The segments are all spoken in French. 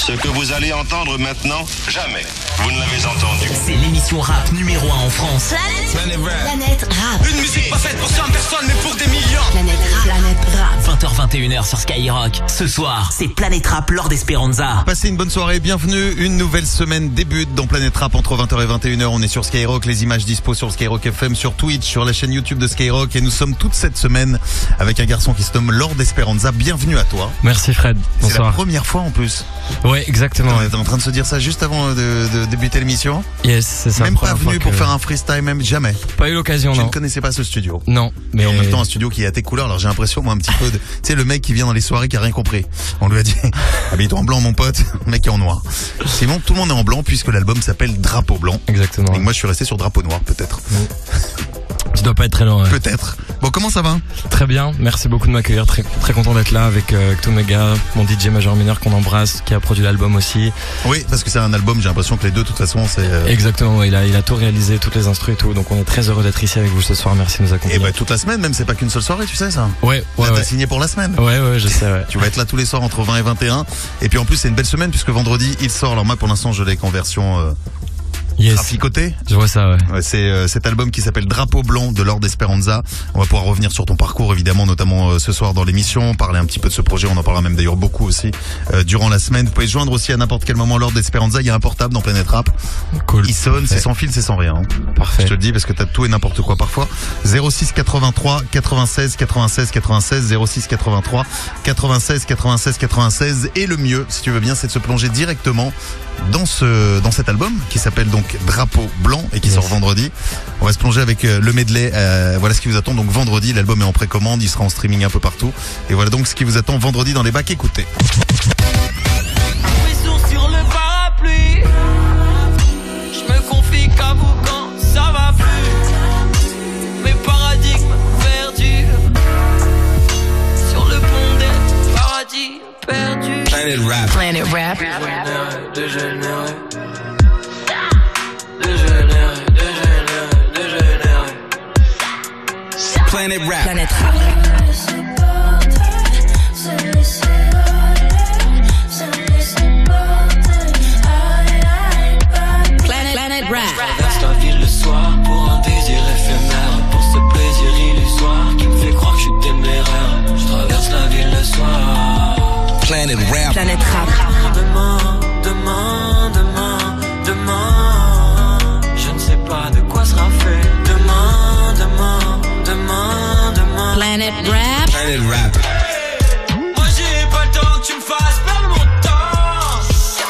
Ce que vous allez entendre maintenant, jamais vous ne l'avez entendu. C'est l'émission rap numéro 1 en France. Planète Rap. Une musique pas faite pour 100 personnes mais pour des millions. Planète Rap. 20h-21h sur Skyrock. Ce soir, c'est Planète Rap Lord Esperanza. Passez une bonne soirée, bienvenue. Une nouvelle semaine débute dans Planète Rap entre 20h et 21h. On est sur Skyrock, les images dispo sur Skyrock FM, sur Twitch, sur la chaîne YouTube de Skyrock. Et nous sommes toute cette semaine avec un garçon qui se nomme Lord Esperanza. Bienvenue à toi. Merci Fred, bonsoir. C'est la première fois en plus. Ouais, exactement. On était en train de se dire ça juste avant de débuter l'émission. Yes, c'est ça. Même pas venu pour faire un freestyle, même jamais. Pas eu l'occasion, non. Je ne connaissais pas ce studio. Non, mais en même temps un studio qui est à tes couleurs. Alors j'ai l'impression moi un petit peu de, tu sais, le mec qui vient dans les soirées qui a rien compris. On lui a dit habille-toi en blanc mon pote, le mec est en noir. C'est bon, tout le monde est en blanc puisque l'album s'appelle Drapeau blanc. Exactement. Et moi je suis resté sur Drapeau noir peut-être. Tu dois pas être très loin. Ouais. Peut-être. Bon, comment ça va? Très bien, merci beaucoup de m'accueillir, très content d'être là avec tous mes gars, mon DJ Major Mineur qu'on embrasse, qui a produit l'album aussi. Oui, parce que c'est un album, j'ai l'impression que les deux, de toute façon, c'est... Exactement, ouais, il a tout réalisé, toutes les instrus et tout, donc on est très heureux d'être ici avec vous ce soir, merci de nous accompagner. Et bah toute la semaine, même, c'est pas qu'une seule soirée, tu sais ça? Ouais. T'as signé pour la semaine. Ouais, je sais, ouais. Tu vas être là tous les soirs entre 20 et 21, et puis en plus c'est une belle semaine puisque vendredi il sort, alors moi pour l'instant je l'ai qu'en version... traficoté. Je vois ça, ouais. Ouais, c'est cet album qui s'appelle Drapeau blanc de Lord Esperanza. On va pouvoir revenir sur ton parcours évidemment, notamment ce soir dans l'émission, parler un petit peu de ce projet, on en parlera même d'ailleurs beaucoup aussi durant la semaine. Vous pouvez se joindre aussi à n'importe quel moment Lord Esperanza, il y a un portable dans Planète Rap. Cool. Il sonne, c'est sans fil, c'est sans rien. Hein. Parfait. Je te le dis parce que t'as tout et n'importe quoi parfois. 06 83 96 96 96 06 83 96 96 96 et le mieux, si tu veux bien, c'est de se plonger directement dans cet album qui s'appelle donc Drapeau blanc et qui sort vendredi. On va se plonger avec le medley. Voilà ce qui vous attend donc vendredi. L'album est en précommande, il sera en streaming un peu partout. Et voilà donc ce qui vous attend vendredi dans les bacs. Écoutez. Sur le parapluie, je me confie qu'à vous quand ça va plus. Mes paradigmes perdus sur le pont des paradis perdus. Planète Rap. Dégénéré. Planète Rap. Planète Rap. Traverse la ville le soir pour un désir éphémère, pour ce plaisir illusoire qui me fait croire que je suis téméraire. Je traverse la ville le soir. Planète Rap. Demain, je ne sais pas de quoi sera fait. Demain. Planète Rap. Moi j'ai pas le temps que tu me fasses perdre mon temps.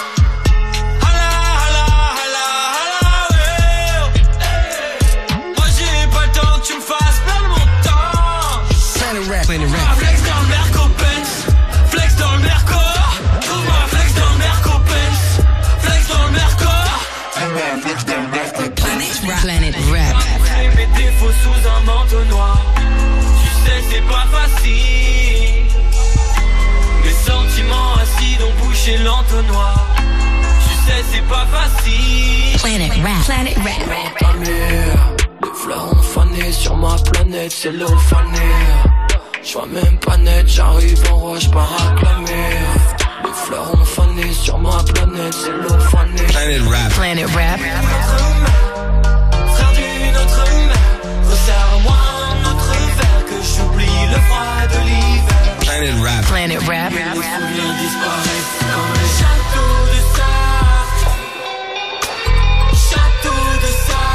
Ouais. Moi j'ai pas le temps que tu me fasses perdre mon temps. Planète Rap. Flex dans le Merco-Benz, flex dans le Merco. Trouve-moi flex dans le Merco-Benz, flex dans le Merco. Planète Rap. J'ai mes défauts sous un manteau noir. Tu sais c'est pas facile. Mes sentiments acides ont bouché l'entonnoir. Tu sais c'est pas facile. Planète Rap. Ta mère, les fleurs ont fané sur ma planète, c'est l'eau fanée. Je vois même pas net, j'arrive en roi, j'pars acclamer. Les fleurs ont fané sur ma planète, c'est l'eau fanée. Planète Rap. Frère d'une autre mère, resserre-moi un autre verre, que j'oublie le froid de l'hiver. Planète Rap. Les souvenirs disparaissent comme les châteaux de sable. Château de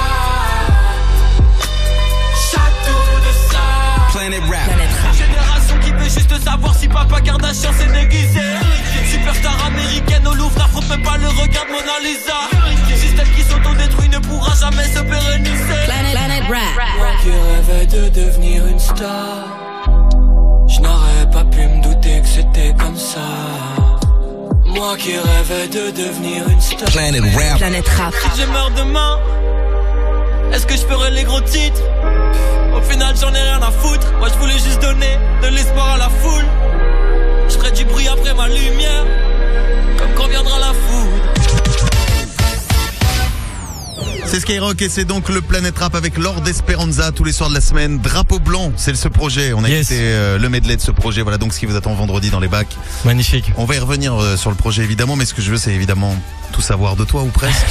sable. Planète Rap. Génération qui veut juste savoir si Papa Kardashian s'est déguisé. Superstar américaine au Louvre n'affronte même pas le regard de Mona Lisa. Système qui s'autodétruit ne pourra jamais se pérenniser. Planète Rap. Moi qui rêvais de devenir une star, je n'aurais pas pu me douter que c'était comme ça. Moi qui rêvais de devenir une star. Planète Rap. Si je meurs demain, est-ce que je ferai les gros titres? Au final j'en ai rien à foutre. Moi je voulais juste donner de l'espoir à la foule. Je ferai du bruit après ma lumière, comme quand viendra la foudre. C'est Skyrock et c'est donc le Planète Rap avec Lord Esperanza tous les soirs de la semaine. Drapeau blanc, c'est ce projet. On a écouté le medley de ce projet. Voilà donc ce qui vous attend vendredi dans les bacs. Magnifique. On va y revenir sur le projet évidemment, mais ce que je veux c'est évidemment tout savoir de toi ou presque.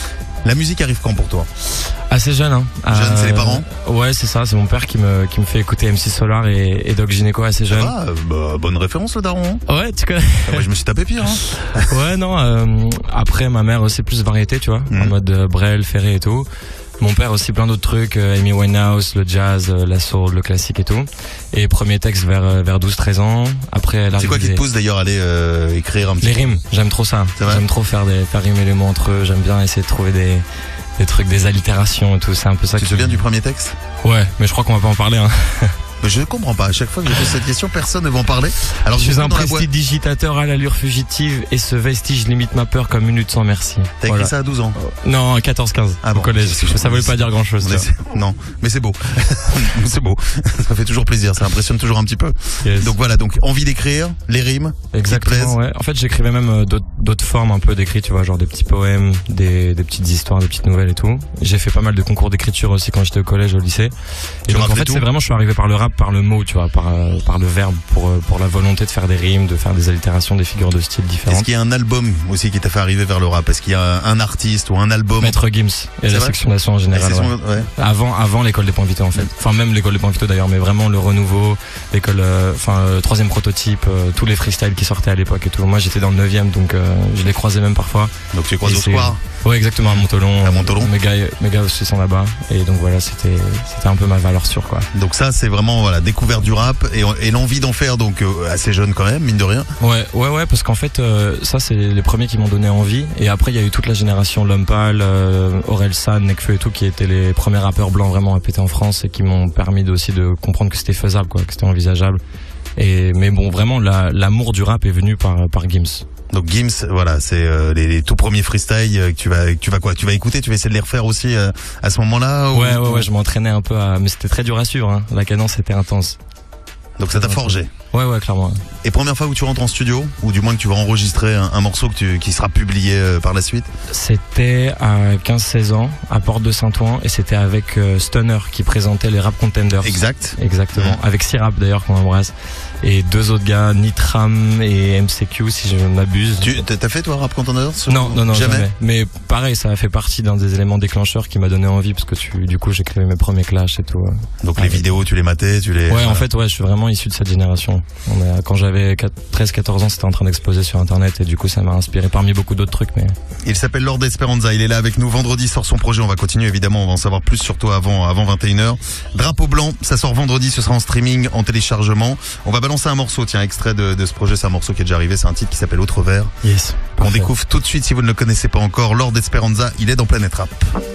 La musique arrive quand pour toi? Assez jeune, hein. Jeune, c'est les parents? Ouais, c'est ça, c'est mon père qui me fait écouter MC Solar et Doc Gynéco assez jeune. Ah, bah, bonne référence le daron. Hein. Ouais, tu connais. Moi je me suis tapé pire. Hein. Ouais, non, après ma mère aussi plus variété, tu vois, en mode Brel, Ferré et tout. Mon père aussi plein d'autres trucs, Amy Winehouse, le jazz, la soul, le classique et tout. Et premier texte vers 12-13 ans. Après, c'est quoi qui te pousse d'ailleurs à aller écrire un petit peu? Les rimes, j'aime trop ça. J'aime trop faire rimer les mots entre eux. J'aime bien essayer de trouver des trucs, des allitérations et tout. C'est un peu ça. Tu te souviens du premier texte? Ouais, mais je crois qu'on va pas en parler. Hein. Mais je ne comprends pas. À chaque fois que je pose cette question, personne ne va en parler. Alors, je suis un prestidigitateur à l'allure fugitive et ce vestige limite ma peur comme une lutte sans merci. T'as écrit ça à 12 ans? Non, 14-15 au collège. Ça voulait pas dire grand chose. Non, mais c'est beau. C'est beau. Ça fait toujours plaisir. Ça impressionne toujours un petit peu. Yes. Donc voilà. Donc envie d'écrire, les rimes. Exactement. Ouais. En fait, j'écrivais même d'autres formes un peu d'écrit, tu vois, genre des petits poèmes, des petites histoires, des petites nouvelles et tout. J'ai fait pas mal de concours d'écriture aussi quand j'étais au collège, au lycée. Et donc en fait, c'est vraiment, je suis arrivé par le rap, par le mot, tu vois, par le verbe, pour la volonté de faire des rimes, de faire des allitérations, des figures de style différentes. Est-ce qu'il y a un album aussi qui t'a fait arriver vers le rap? Est-ce qu'il y a un artiste ou un album? Maître Gims et la section d'assaut en général. Ouais. Avant l'école des Points Vitaux en fait. Enfin même l'école des Points Vitaux d'ailleurs, mais vraiment le renouveau, l'école, troisième prototype, tous les freestyles qui sortaient à l'époque et tout. Moi j'étais dans le 9e donc je les croisais même parfois. Donc tu les croises au square? Ouais, exactement, à Montolon. À Montolon. Mes gars aussi sont là-bas. Et donc voilà, c'était un peu ma valeur sûre, quoi. Donc ça, c'est vraiment, voilà, découverte du rap et l'envie d'en faire, donc, assez jeune quand même, mine de rien. Ouais, parce qu'en fait, ça, c'est les premiers qui m'ont donné envie. Et après, il y a eu toute la génération L'Homme Pâle, Orelsan, Nekfeu et tout, qui étaient les premiers rappeurs blancs vraiment à péter en France et qui m'ont permis aussi de comprendre que c'était faisable, quoi, que c'était envisageable. Mais bon, vraiment, l'amour du rap est venu par Gims. Donc Gims, voilà, c'est les tout premiers freestyles que tu vas écouter, tu vas essayer de les refaire aussi à ce moment-là. Ouais, je m'entraînais un peu mais c'était très dur à suivre, hein. La cadence était intense. Donc ça t'a forgé. Ouais, clairement. Et première fois où tu rentres en studio, ou du moins que tu vas enregistrer un morceau qui sera publié par la suite? C'était à 15-16 ans, à Porte de Saint-Ouen, et c'était avec Stunner qui présentait les Rap Contenders. Exactement. Avec Sirap d'ailleurs qu'on embrasse. Et deux autres gars, Nitram et MCQ si je ne m'abuse. T'as fait toi Rap Contenders? Non, jamais. Mais pareil, ça a fait partie d'un des éléments déclencheurs qui m'a donné envie parce que du coup j'écrivais mes premiers clashs et tout. Donc les vidéos, tu les matais, Ouais, en fait, je suis vraiment issu de cette génération. Quand j'avais 13-14 ans, c'était en train d'exploser sur internet et du coup ça m'a inspiré parmi beaucoup d'autres trucs. Mais il s'appelle Lord Esperanza, il est là avec nous. Vendredi sort son projet, on va continuer évidemment, on va en savoir plus sur toi avant 21h. Drapeau blanc, ça sort vendredi, ce sera en streaming, en téléchargement. On va balancer un morceau, tiens, extrait de ce projet, c'est un morceau qui est déjà arrivé, c'est un titre qui s'appelle Autre Vert. Yes. On découvre tout de suite si vous ne le connaissez pas encore. Lord Esperanza, il est dans Planète Rap.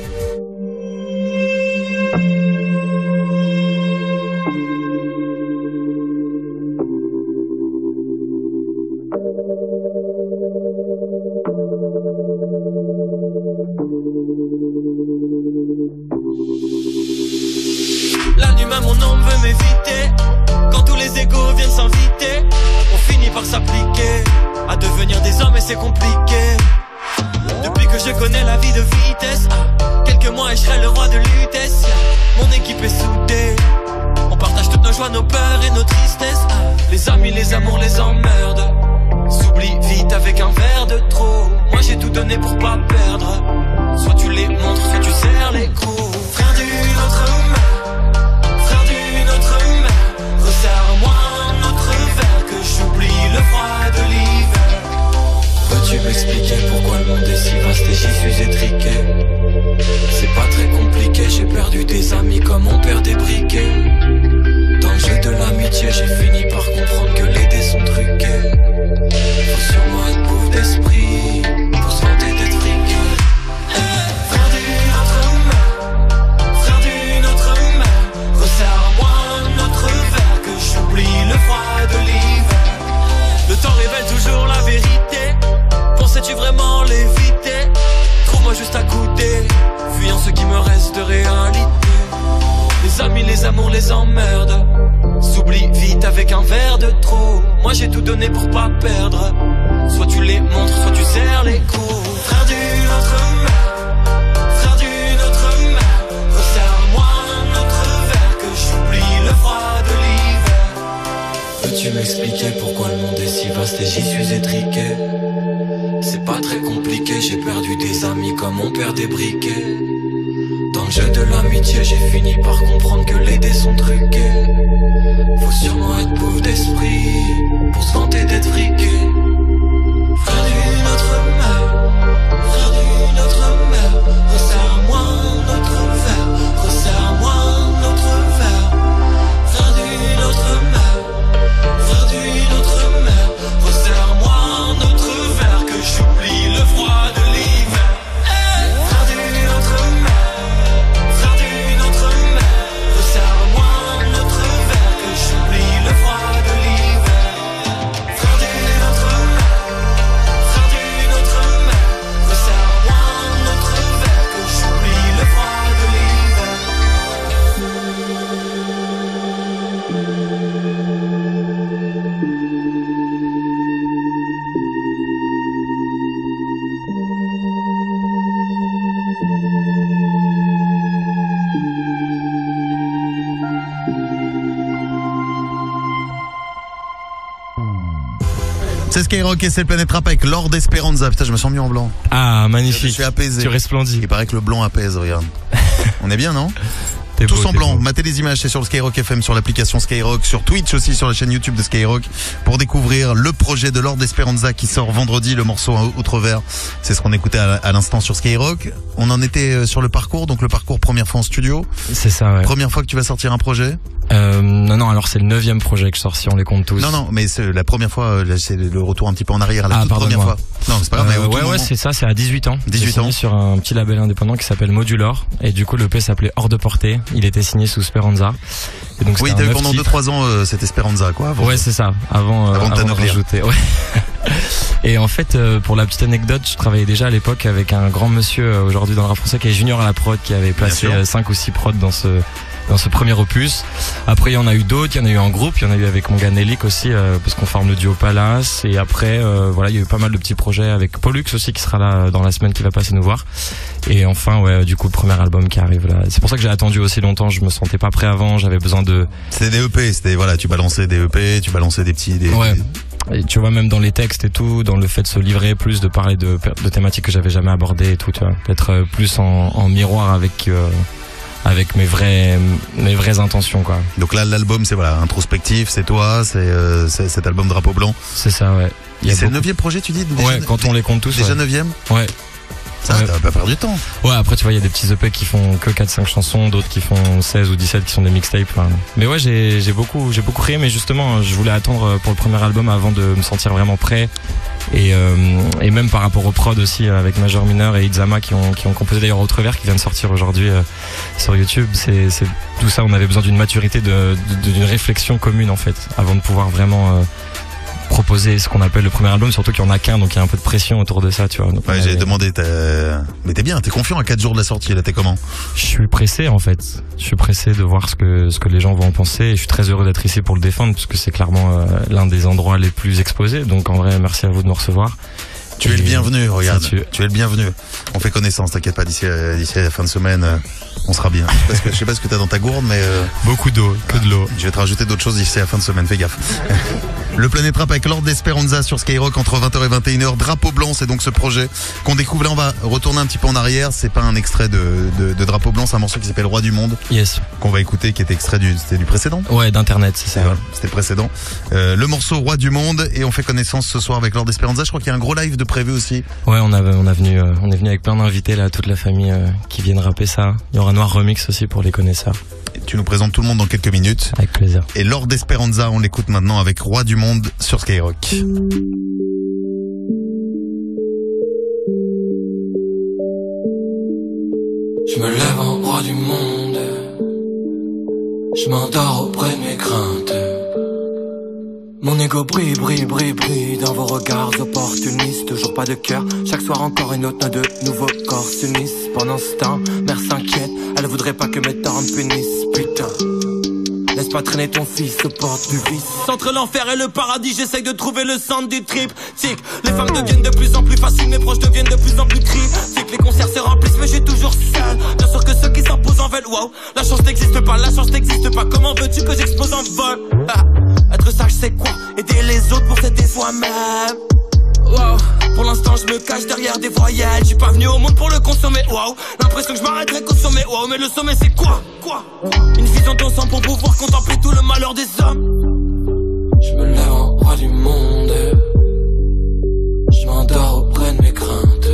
La nuit même mon nom veut m'éviter. Quand tous les égos viennent s'inviter, on finit par s'appliquer à devenir des hommes et c'est compliqué. Depuis que je connais la vie de vitesse, quelques mois et je serai le roi de l'UTS. Mon équipe est soudée, on partage toutes nos joies, nos peurs et nos tristesses. Les amis, les amours, les emmerdes s'oublient vite avec un verre de trop. Moi j'ai tout donné pour pas perdre. Soit tu les montres, soit tu serres les coups. Frère d'une autre main, frère d'une autre main, resserre-moi un autre verre que j'oublie le froid de l'hiver. Peux-tu m'expliquer pourquoi le monde est si vaste et j'y suis étriqué? C'est pas très compliqué, j'ai perdu des amis comme on perd des briquets. Dans le jeu de l'amitié, j'ai fini par comprendre que les dés sont truqués. Faut sûrement être pauvre d'esprit pour se vanter d'être friqué. Frère d'une autre main, frère d'une autre main, resserre-moi un autre verre que j'oublie le froid de l'hiver. Le temps révèle toujours la vérité. Pensais-tu vraiment l'éviter? Trouve-moi juste à goûter, fuyant ce qui me reste de réalité. Les amis, les amours, les emmerdes s'oublient vite avec un verre de trop. Moi j'ai tout donné pour pas perdre. Soit tu les montres, soit tu serres les coups. Frère d'une autre main, frère d'une autre m'expliquer pourquoi le monde est si vaste et j'y suis étriqué. C'est pas très compliqué, j'ai perdu des amis comme on perd des briquets. Dans le jeu de l'amitié, j'ai fini par comprendre que les dés sont truqués. Faut sûrement être pauvre d'esprit pour se vanter d'être friqué. Frère d'une autre mère, resserre-moi notre verre, resserre-moi notre verre. Frère d'une autre mère, resserre-moi notre verre, que j'oublie le froid de l'hiver. Frère d'une autre mère, resserre-moi notre verre, que j'oublie le froid de l'hiver. Frère d'une autre mère, resserre-moi notre verre, que j'oublie le froid de l'hiver. C'est Skyrock et c'est le Planète Rap avec Lord Esperanza. Putain, je me sens mis en blanc. Ah, magnifique. Je suis apaisé. Tu resplendis. Il paraît que le blanc apaise, regarde. On est bien, non? T'es Tous beau, en t'es blanc, beau. matez les images, c'est sur le Skyrock FM, sur l'application Skyrock, sur Twitch aussi, sur la chaîne YouTube de Skyrock, pour découvrir le projet de Lord Esperanza qui sort vendredi, le morceau Outre Vert. C'est ce qu'on écoutait à l'instant sur Skyrock. On en était sur le parcours, donc le parcours première fois en studio. C'est ça, ouais. Première fois que tu vas sortir un projet? Non, alors c'est le 9e projet que je sors si on les compte tous. Non, mais c'est la première fois, là, c'est le retour un petit peu en arrière, la toute première pardonne-moi. fois. Non, c'est pas grave, mais au tout moment. Ouais, c'est ça, c'est à 18 ans. 18 J'ai signé ans. sur un petit label indépendant qui s'appelle Modulor. Et du coup, le P s'appelait Hors de Portée. Il était signé sous Speranza. Et donc, Oui, c'était t'as un eu pendant 2-3 ans, c'était Esperanza, quoi. Avant. Ouais, c'est ça. Avant de de t'anoblir. rajouter. Ouais. Et en fait, pour la petite anecdote, je travaillais déjà à l'époque avec un grand monsieur aujourd'hui dans le rap français qui est junior à la prod, qui avait placé Bien sûr. 5 ou 6 prods dans ce premier opus. Après, il y en a eu d'autres, il y en a eu en groupe, il y en a eu avec mon gars Nelik aussi, parce qu'on forme le duo Palace. Et après, voilà, il y a eu pas mal de petits projets avec Pollux aussi, qui sera là dans la semaine, qui va passer nous voir. Et enfin, ouais, du coup, le premier album qui arrive là. C'est pour ça que j'ai attendu aussi longtemps, je me sentais pas prêt avant, j'avais besoin de... C'était des EP, c'était, voilà, tu balançais des EP, tu balançais des petits... Ouais. Et tu vois, même dans les textes et tout, dans le fait de se livrer plus, de parler de thématiques que j'avais jamais abordées et tout, tu vois, d'être plus en miroir avec mes vraies intentions, quoi. Donc là, l'album, c'est voilà, introspectif, c'est toi, c'est cet album Drapeau Blanc. C'est ça, ouais. Et c'est le 9e projet, tu dis? Ouais, quand on les compte tous. Déjà ouais. 9e? Ouais. Ça, Ouais. t'as pas perdu du temps. Ouais, après, tu vois, il y a des petits EP qui font que 4-5 chansons, d'autres qui font 16 ou 17 qui sont des mixtapes. Enfin. Mais ouais, j'ai beaucoup créé, mais justement, je voulais attendre pour le premier album avant de me sentir vraiment prêt. Et même par rapport aux prod aussi, avec Major Mineur et Itzama qui ont composé d'ailleurs Outre Vert, qui vient de sortir aujourd'hui sur YouTube. C'est tout ça, on avait besoin d'une maturité, d'une réflexion commune, en fait, avant de pouvoir vraiment proposer ce qu'on appelle le premier album, surtout qu'il y en a qu'un, donc il y a un peu de pression autour de ça, tu vois. Donc Ouais, j'ai demandé, mais t'es bien, t'es confiant à 4 jours de la sortie, là, t'es comment? Je suis pressé, en fait. Je suis pressé de voir ce que les gens vont en penser, et je suis très heureux d'être ici pour le défendre, parce que c'est clairement l'un des endroits les plus exposés. Donc en vrai, merci à vous de nous recevoir. Tu es le bienvenu, regarde. Ça, Tu es le bienvenu. On fait connaissance, t'inquiète pas, d'ici la fin de semaine, on sera bien. Je sais pas ce que t'as dans ta gourde, mais Beaucoup d'eau, que de l'eau. je vais te rajouter d'autres choses d'ici la fin de semaine, fais gaffe. Le Planète Rap avec Lord Esperanza sur Skyrock entre 20h et 21h. Drapeau Blanc, c'est donc ce projet qu'on découvre. Là, on va retourner un petit peu en arrière. C'est pas un extrait de Drapeau Blanc, c'est un morceau qui s'appelle Roi du Monde, Yes. qu'on va écouter, qui était extrait c'était du précédent. Ouais, d'internet, c'est ça. Voilà, c'était le précédent. Le morceau Roi du Monde, et on fait connaissance ce soir avec Lord Esperanza. Je crois qu'il y a un gros live de prévu aussi. Ouais, on est venu avec plein d'invités là, toute la famille qui viennent rapper ça. Il y aura Noir Remix aussi pour les connaisseurs. Et tu nous présentes tout le monde dans quelques minutes. Avec plaisir. Et Lord Esperanza, on l'écoute maintenant avec Roi du Monde sur Skyrock. Je me lève en roi du monde. Je m'endors auprès de mes craintes. Mon ego brille dans vos regards opportunistes. Toujours pas de cœur, chaque soir encore une autre note de nouveaux corps s'unissent. Pendant ce temps, mère s'inquiète, elle voudrait pas que mes torts me punissent. Putain, Laisse pas traîner ton fils, se porte du vice. Entre l'enfer et le paradis, j'essaye de trouver le centre du triptyque. Les femmes deviennent de plus en plus faciles, mes proches deviennent de plus en plus critiques. Les concerts se remplissent mais je suis toujours seul. Bien sûr que ceux qui s'imposent en veulent. Wow, la chance n'existe pas, la chance n'existe pas. Comment veux-tu que j'explose en vol? Être sage c'est quoi? Aider les autres pour s'aider soi-même. Wow. Pour l'instant je me cache derrière des voyelles. Je suis pas venu au monde pour le consommer. Wow. L'impression que je m'arrêterai qu'au sommet. Wow. Mais le sommet c'est quoi? Une vision de sang pour pouvoir contempler tout le malheur des hommes. Je me lève en roi du monde. Je m'endors auprès de mes craintes.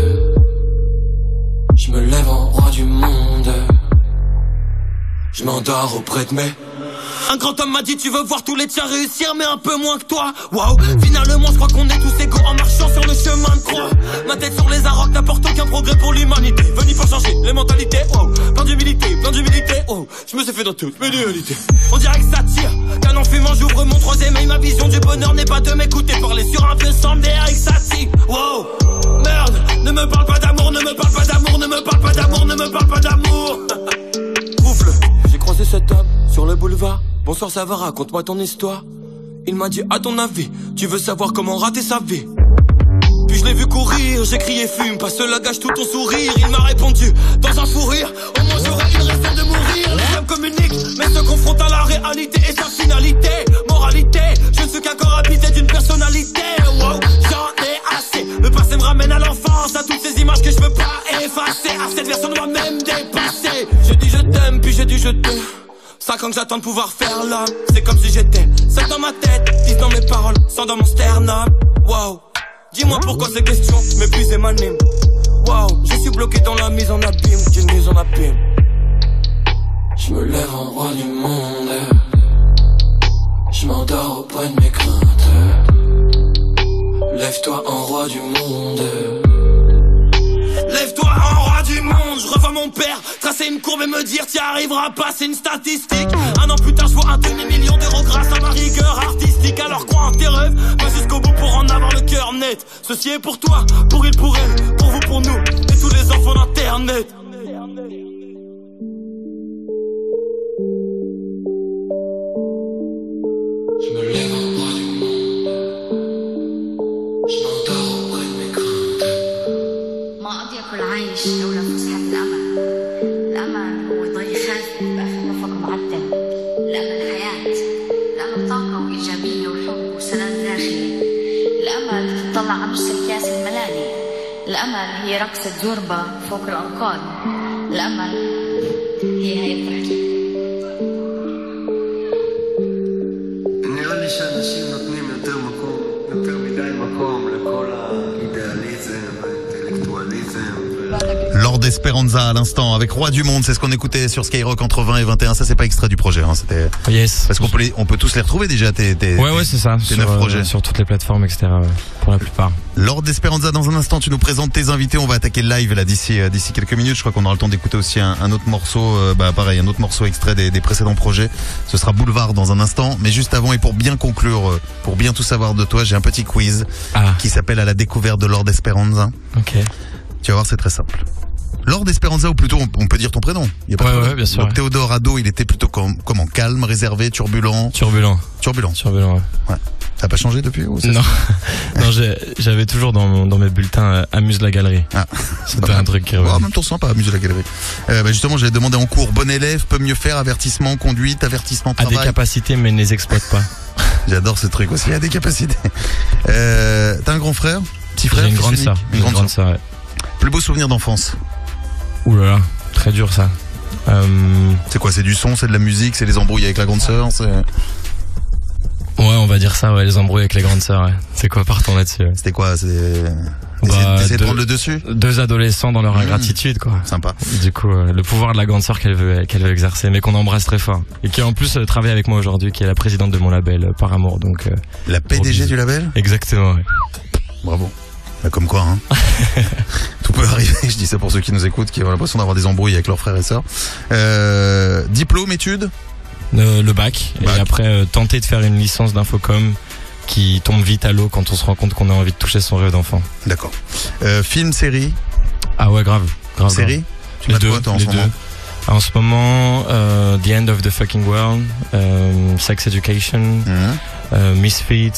Je me lève en roi du monde. Je m'endors auprès de mes... Un grand homme m'a dit tu veux voir tous les tiens réussir mais un peu moins que toi. Wow, finalement je crois qu'on est tous égaux en marchant sur le chemin de croix. Ma tête sur les arocs n'apporte aucun progrès pour l'humanité. Venu pour changer les mentalités, wow. Plein d'humilité, oh. Je me suis fait dans toutes mes dualités. On dirait que ça tire, canon fumant j'ouvre mon troisième œil. Ma vision du bonheur n'est pas de m'écouter parler sur un vieux sang derrière Satie. Wow, merde, ne me parle pas d'amour, ne me parle pas d'amour, ne me parle pas d'amour, ne me parle pas d'amour. Oufle, j'ai croisé cet homme sur le boulevard. Bonsoir, ça va, raconte-moi ton histoire. Il m'a dit, à ton avis, tu veux savoir comment rater sa vie? Puis je l'ai vu courir, j'ai crié fume, pas cela gâche tout ton sourire. Il m'a répondu, dans un fou rire, au moins j'aurais une raison de mourir. Les hommes communiquent, mais se confrontent à la réalité et sa finalité. Moralité, je ne suis qu'un corps habité d'une personnalité. Wow, j'en ai assez, le passé me ramène à l'enfance, à toutes ces images que je peux pas effacer, à cette version de moi-même dépassée. Je dis je t'aime, puis j'ai dit je t'aime. 5 ans que j'attends de pouvoir faire l'homme. C'est comme si j'étais seul dans ma tête, 10 dans mes paroles, 100 dans mon sternum. Wow, dis-moi pourquoi ces questions m'épuisent et m'animent. Wow, je suis bloqué dans la mise en abîme, d'une mise en abîme. Je me lève en roi du monde. Je m'endors auprès de mes craintes. Lève-toi en roi du monde. Lève-toi en roi du monde. Je revois mon père tracer une courbe et me dire t'y arriveras pas, c'est une statistique. Un an plus tard je vois un demi-million d'euros grâce à ma rigueur artistique. Alors crois en tes rêves, va jusqu'au bout pour en avoir le cœur net. Ceci est pour toi, pour il, pour elle, pour vous, pour nous et tous les enfants d'internet. Je me lève en roi du monde. Je m'endors auprès de mes craintes. ما أضيق العيش لولا فسحة الأمل. الأمل هو ضي خافي بآخر نفق معتم. الأمل حياة. الأمل طاقة وإيجابية وحب وسلام داخلي. الأمل تطلع على نص الكاس الملاني. الأمل هي رقصة زوربا فوق الأنقاض. الأمل هي الضحكة. נראה לי שאנשים נותנים יותר מדי מקום לכל האידיאליזם והאינטלקטואליזם. Lord Esperanza à l'instant avec Roi du Monde, c'est ce qu'on écoutait sur Skyrock entre 20 et 21. Ça c'est pas extrait du projet, hein. C'était. Yes. Parce on peut tous les retrouver déjà. Ouais, c'est ça. Tes 9 projets sur toutes les plateformes, etc. Ouais, pour la plupart. Lord Esperanza, dans un instant, tu nous présentes tes invités. On va attaquer le live là d'ici quelques minutes. Je crois qu'on aura le temps d'écouter aussi un autre morceau. Pareil, un autre morceau extrait des précédents projets. Ce sera Boulevard dans un instant. Mais juste avant et pour bien conclure, pour bien tout savoir de toi, j'ai un petit quiz qui s'appelle à la découverte de Lord Esperanza. Ok. Tu vas voir, c'est très simple. Lord Esperanza, ou plutôt on peut dire ton prénom. Il y a pas ouais, bien sûr. Donc Théodore Ado, il était plutôt comment? Calme, réservé, turbulent. Turbulent, ouais. Ça n'a pas changé depuis ou Non, non, j'avais toujours dans mes bulletins amuse la galerie. Ah, c'était un truc qui revenait. En même temps sympa, amuse la galerie. Justement, j'avais demandé en cours, bon élève, peut mieux faire, avertissement, conduite, avertissement, travail. A des capacités mais ne les exploite pas. J'adore ce truc aussi, il y a des capacités. T'as un grand frère? Petit frère? J'ai une grande sœur. Une grande sœur, ouais. Plus beau souvenir d'enfance? Ouh là là, très dur ça. C'est quoi? C'est du son, c'est de la musique, c'est les embrouilles avec la grande sœur, Ouais, on va dire ça, ouais, les embrouilles avec les grandes sœurs, ouais. C'est quoi, partons là-dessus, ouais. C'était quoi? D'essayer de prendre le dessus? 2 adolescents dans leur ingratitude, quoi. Sympa. Du coup, le pouvoir de la grande sœur qu'elle veut exercer, mais qu'on embrasse très fort. Et qui en plus travaille avec moi aujourd'hui, qui est la présidente de mon label, Par Amour, donc. La PDG du label? Exactement, ouais. Bravo. Bah, comme quoi, hein. Tout peut arriver. Je dis ça pour ceux qui nous écoutent, qui ont l'impression d'avoir des embrouilles avec leurs frères et sœurs. Diplôme, études? Le bac. Et après, tenter de faire une licence d'infocom qui tombe vite à l'eau quand on se rend compte qu'on a envie de toucher son rêve d'enfant. D'accord. Film, série? Ah ouais, grave. Série? Tu les deux, quoi, toi, en ce moment? En ce moment, The End of the Fucking World, Sex Education, Misfits,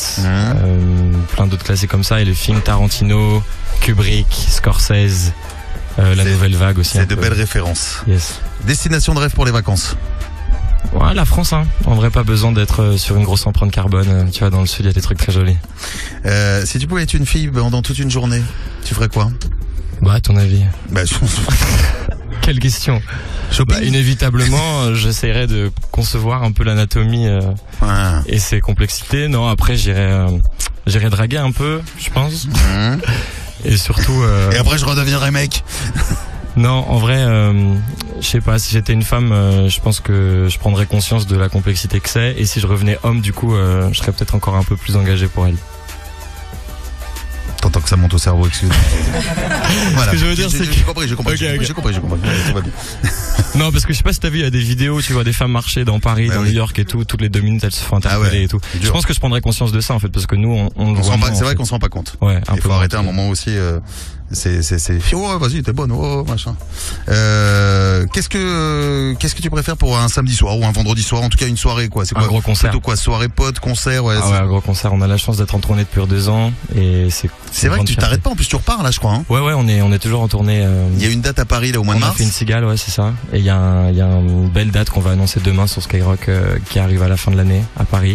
plein d'autres classiques comme ça, et les films Tarantino, Kubrick, Scorsese, la nouvelle vague aussi. C'est de belles références. Yes. Destination de rêve pour les vacances? Ouais, la France, hein. En vrai, pas besoin d'être sur une grosse empreinte carbone. Tu vois, dans le sud, il y a des trucs très jolis. Si tu pouvais être une fille pendant toute une journée, tu ferais quoi? Bah, à ton avis? Bah, quelle question. Inévitablement, j'essaierais de concevoir un peu l'anatomie et ses complexités. Non, après, j'irais draguer un peu, je pense. Et surtout... Et après, je redeviendrai mec. Non, en vrai, je sais pas, si j'étais une femme, je pense que je prendrais conscience de la complexité que c'est. Et si je revenais homme, du coup, je serais peut-être encore un peu plus engagé pour elle. T'entends que ça monte au cerveau, excuse-moi. Voilà. Ce que je veux dire, c'est que... J'ai compris. Tout va bien. Non, parce que je sais pas si t'as vu, il y a des vidéos, tu vois des femmes marcher dans Paris, dans New York et tout, toutes les 2 minutes elles se font interpeller et tout. Je pense que je prendrais conscience de ça en fait, parce que nous, on le voit moins, c'est vrai qu'on se rend pas compte. Ouais, il faut arrêter un moment aussi, c'est, oh, vas-y, t'es bonne, oh, machin. Qu'est-ce que tu préfères pour un samedi soir ou un vendredi soir, en tout cas une soirée, quoi? C'est quoi? Un gros concert. Plutôt quoi? Soirée pote, concert, ouais. Un gros concert. On a la chance d'être en tournée depuis 2 ans et c'est vrai que tu t'arrêtes pas, en plus tu repars là, je crois, hein. Ouais, on est toujours en tournée. Il y a une date à Paris là au mois de mars. On a fait une cigale, ouais, c'est ça. Et il y a une belle date qu'on va annoncer demain sur Skyrock qui arrive à la fin de l'année à Paris.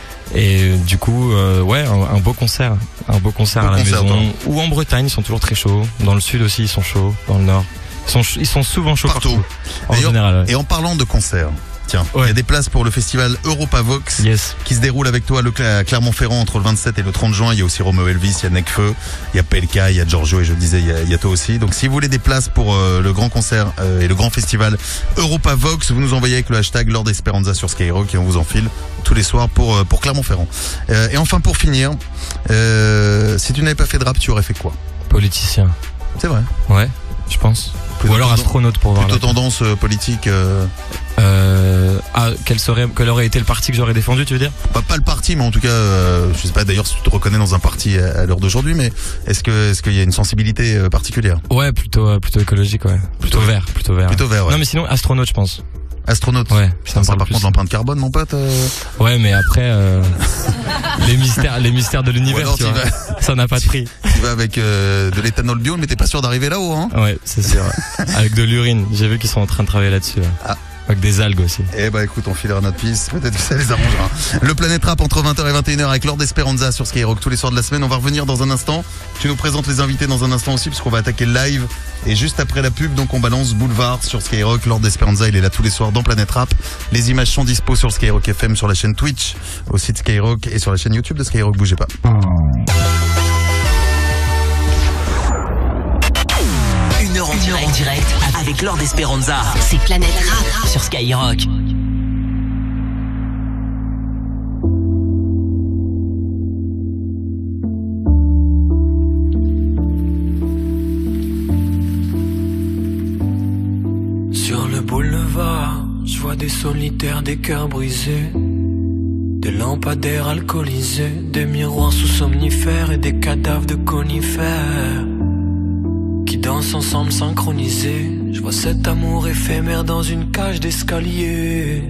Et du coup, ouais, un beau concert à la maison. Toi. Ou en Bretagne, ils sont toujours très chauds. Dans le sud aussi, ils sont chauds. Dans le nord, ils sont souvent chauds partout. En général. Ouais. Et en parlant de concerts, tiens, il y a des places pour le festival Europavox qui se déroule avec toi à Clermont-Ferrand entre le 27 et le 30 juin. Il y a aussi Romeo Elvis, il y a Nekfeu, il y a PLK, il y a Giorgio et je le disais, il y a toi aussi. Donc si vous voulez des places pour le grand concert et le grand festival Europavox, vous nous envoyez avec le hashtag Lord Esperanza sur Skyrock et on vous enfile tous les soirs pour Clermont-Ferrand. Et enfin pour finir, si tu n'avais pas fait de rap, tu aurais fait quoi? Politicien. C'est vrai. Ouais, je pense. Ou alors astronaute pour voir. Plutôt tendance politique. Quel aurait été le parti que j'aurais défendu, tu veux dire? Pas le parti, mais en tout cas, je sais pas d'ailleurs si tu te reconnais dans un parti à l'heure d'aujourd'hui, mais est-ce qu'il y a une sensibilité particulière? Ouais, plutôt écologique, ouais. Plutôt vert. Plutôt vert, ouais. Non, mais sinon astronaute, je pense. Astronaute. Ouais, ça par contre l'empreinte carbone, mon pote. Ouais, mais après les mystères de l'univers, tu vois, ça n'a pas de prix. Tu vas avec de l'éthanol bio, mais t'es pas sûr d'arriver là-haut, hein? Ouais, c'est sûr. Avec de l'urine. J'ai vu qu'ils sont en train de travailler là-dessus. Là. Ah. Avec des algues aussi. Eh bah écoute, on filera notre piste, peut-être que ça les arrangera. Le Planète Rap entre 20h et 21h avec Lord Esperanza sur Skyrock tous les soirs de la semaine. On va revenir dans un instant. Tu nous présentes les invités dans un instant aussi parce qu'on va attaquer le live. Et juste après la pub, donc on balance Boulevard sur Skyrock. Lord Esperanza, il est là tous les soirs dans Planète Rap. Les images sont dispo sur Skyrock FM, sur la chaîne Twitch, au site Skyrock et sur la chaîne YouTube de Skyrock. Bougez pas. En direct avec Lord Esperanza. C'est Planète Rap sur Skyrock. Sur le boulevard, je vois des solitaires, des cœurs brisés, des lampadaires alcoolisés, des miroirs sous somnifères et des cadavres de conifères qui dansent ensemble synchronisés. Je vois cet amour éphémère dans une cage d'escalier.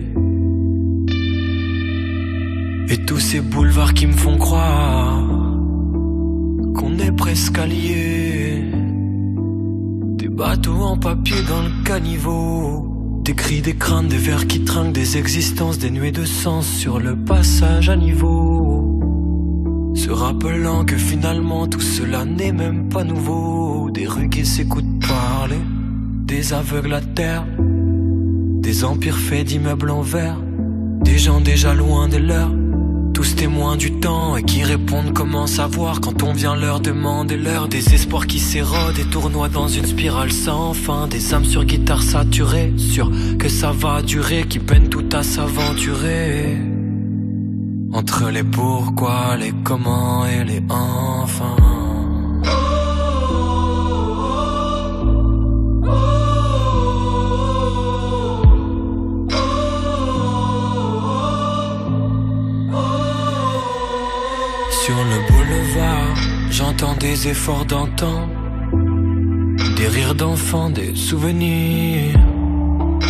Et tous ces boulevards qui me font croire qu'on est presque alliés. Des bateaux en papier dans le caniveau, des cris, des craintes, des vers qui trinquent, des existences dénuées de sens sur le passage à niveau. Se rappelant que finalement tout cela n'est même pas nouveau. Des rues qui s'écoutent parler, des aveugles à terre, des empires faits d'immeubles en verre, des gens déjà loin de l'heure, tous témoins du temps et qui répondent comment savoir quand on vient leur demander l'heure. Des espoirs qui s'érodent et tournoient dans une spirale sans fin, des âmes sur guitare saturées, sûres que ça va durer, qui peinent tout à s'aventurer entre les pourquoi, les comment et les enfin. Sur le boulevard, j'entends des efforts d'antan, des rires d'enfants, des souvenirs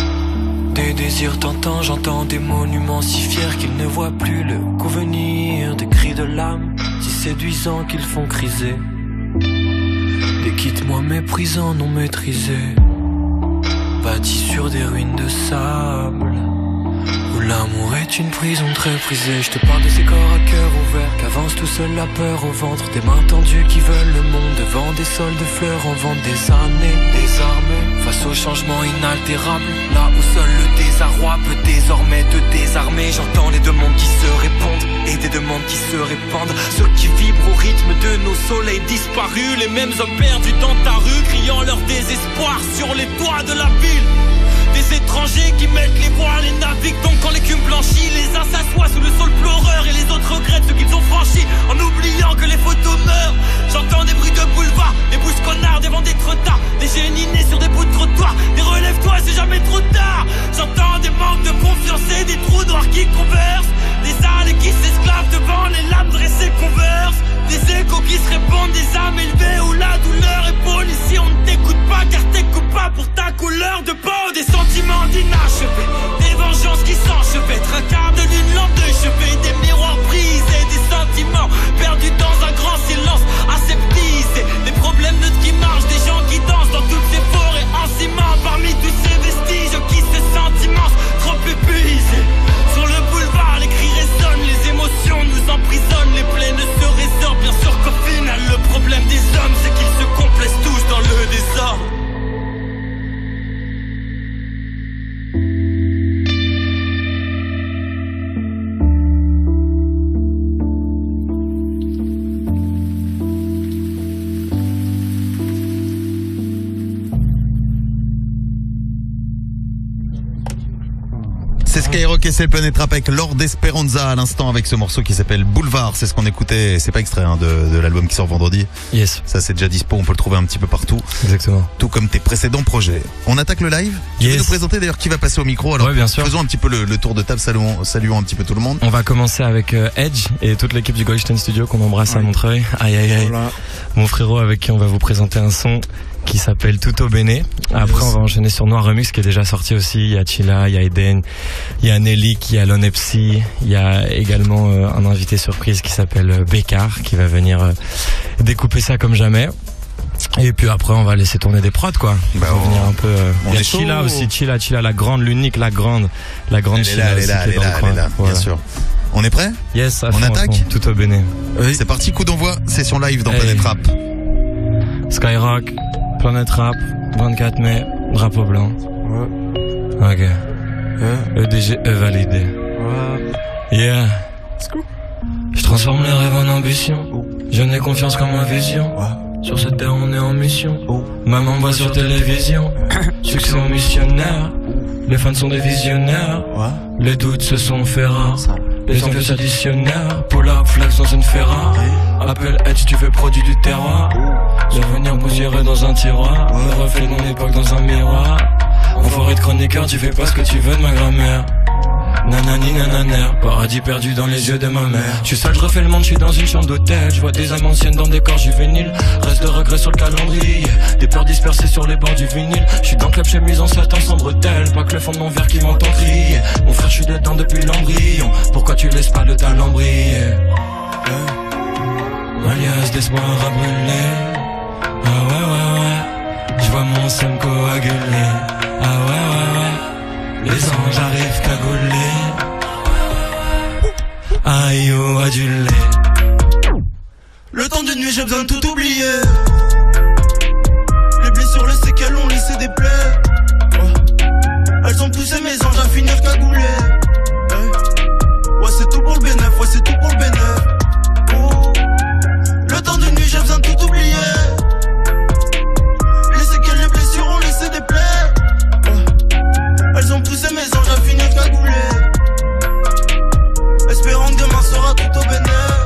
Des désirs tentants, j'entends des monuments si fiers qu'ils ne voient plus le coup venir. Des cris de l'âme si séduisants qu'ils font criser. Des quitte-moi méprisants non maîtrisés, bâtis sur des ruines de sable, où l'amour est une prison très prisée. Je te parle de ces corps à cœur ouvert, qu'avance tout seul la peur au ventre. Des mains tendues qui veulent le monde, devant des sols de fleurs en vente. Des années désarmées, face au changement inaltérable, là où seul le désarroi peut désormais te désarmer. J'entends les demandes qui se répondent et des demandes qui se répandent. Ceux qui vibrent au rythme de nos soleils disparus, les mêmes hommes perdus dans ta rue, criant leur désespoir sur les toits de la ville. Des étrangers qui mettent les voiles et naviguent donc quand l'écume blanchit. Les uns s'assoient sous le sol pleureur et les autres regrettent ce qu'ils ont franchi, en oubliant que les photos meurent. J'entends des bruits de boulevard, des bouches connards, des vents d'être tard, des génies nés sur des bouts de trottoir. Des relève-toi, c'est jamais trop tard. J'entends des manques de confiance et des trous noirs qui conversent, des ânes qui s'esclavent devant les lames dressées conversent. Des échos qui se répondent, des âmes élevées où la douleur est bonne. Ici on ne t'écoute pas car t'es coupable pour ta couleur de peau. Des sentiments d'inachevés, des vengeances qui s'enchevêtrent, un quart de lune, lampe de chevet, des miroirs brisés, des sentiments perdus dans un grand silence aseptisé. Des problèmes neutres qui marchent, des gens qui dansent dans toutes ces forêts en ciment. Parmi tous ces vestiges qui se sentent immenses, trop épuisés. Sur le boulevard, les cris résonnent, les émotions nous emprisonnent, les plaies ne se résorbent. Bien sûr qu'au final, le problème des hommes, c'est qu'ils se complaisent tous dans le désordre. C'est Skyrock et c'est le Planète Rap avec Lord Esperanza à l'instant avec ce morceau qui s'appelle Boulevard. C'est ce qu'on écoutait, c'est pas extrait de l'album qui sort vendredi. Yes. Ça c'est déjà dispo, on peut le trouver un petit peu partout. Exactement. Tout comme tes précédents projets. On attaque le live. Tu veux nous présenter d'ailleurs qui va passer au micro? Alors, ouais, bien sûr. Faisons un petit peu le tour de table, saluons un petit peu tout le monde. On va commencer avec Edge et toute l'équipe du Goldstein Studio qu'on embrasse à Montreuil. Aïe aïe aïe. Voilà. Mon frérot avec qui on va vous présenter un son qui s'appelle Tutto Bene. Après on va enchaîner sur Noir Remix qui est déjà sorti aussi. Il y a Chilla, il y a Eden, il y a Nelly, il y a Lonepsi, il y a également un invité surprise qui s'appelle Bécard qui va venir découper ça comme jamais. Et puis après on va laisser tourner des prods quoi. Bah on va venir un peu on il y a est Chilla chaud. aussi, Chilla la grande, l'unique, la grande Chilla aussi qui est dans le coin. Bien voilà. sûr. On est prêt? Yes, on attaque. Tutto Bene. Oui. C'est parti, coup d'envoi, session live dans Planète Rap. Skyrock, Planète Rap, 24 mai, drapeau blanc. Ouais. Ok. EDG validé. Yeah. Je transforme les rêves en ambition. Je n'ai confiance qu'en ma vision. Sur cette terre on est en mission. Maman voit sur télévision. Succès au missionnaire. Les fans sont des visionnaires. Les doutes se sont fait rares. Les envieux s'additionnèrent. Pull-up, flex dans une Ferrari. Appel Edge, tu fais produit du terroir. L'avenir poussiéré dans un tiroir. Le reflet de mon époque dans un miroir. Enfoiré de chroniqueur, tu fais pas ce que tu veux de ma grand-mère. Nanani nananer, paradis perdu dans les yeux de ma mère. Je suis sale, je refais le monde, je suis dans une chambre d'hôtel. Je vois des âmes anciennes dans des corps juvéniles. Reste de regrets sur le calendrier. Des peurs dispersées sur les bords du vinyle. Je suis dans le club chemise en satin sans bretelles. Pas que le fond de mon verre qui m'entend crier. Mon frère, je suis dedans depuis l'embryon. Pourquoi tu laisses pas le talent briller? Alias d'espoir à brûler. Ah ouais. Je vois mon seum coagulé. Ah ouais. Les anges arrivent cagoulés. Aïe oh adulé. Le temps de nuit j'ai besoin de tout oublier. Les blessures, les séquelles ont laissé des plaies. Elles ont poussé mes anges à finir cagoulés. Ouais c'est tout pour le bénéf, ouais c'est tout pour le bénéf. Le temps de nuit j'ai besoin de tout oublier. Les séquelles, les blessures ont laissé des plaies. Elles ont poussé mes anges à finir cagoulés. Espérant que demain sera tout au bénéf.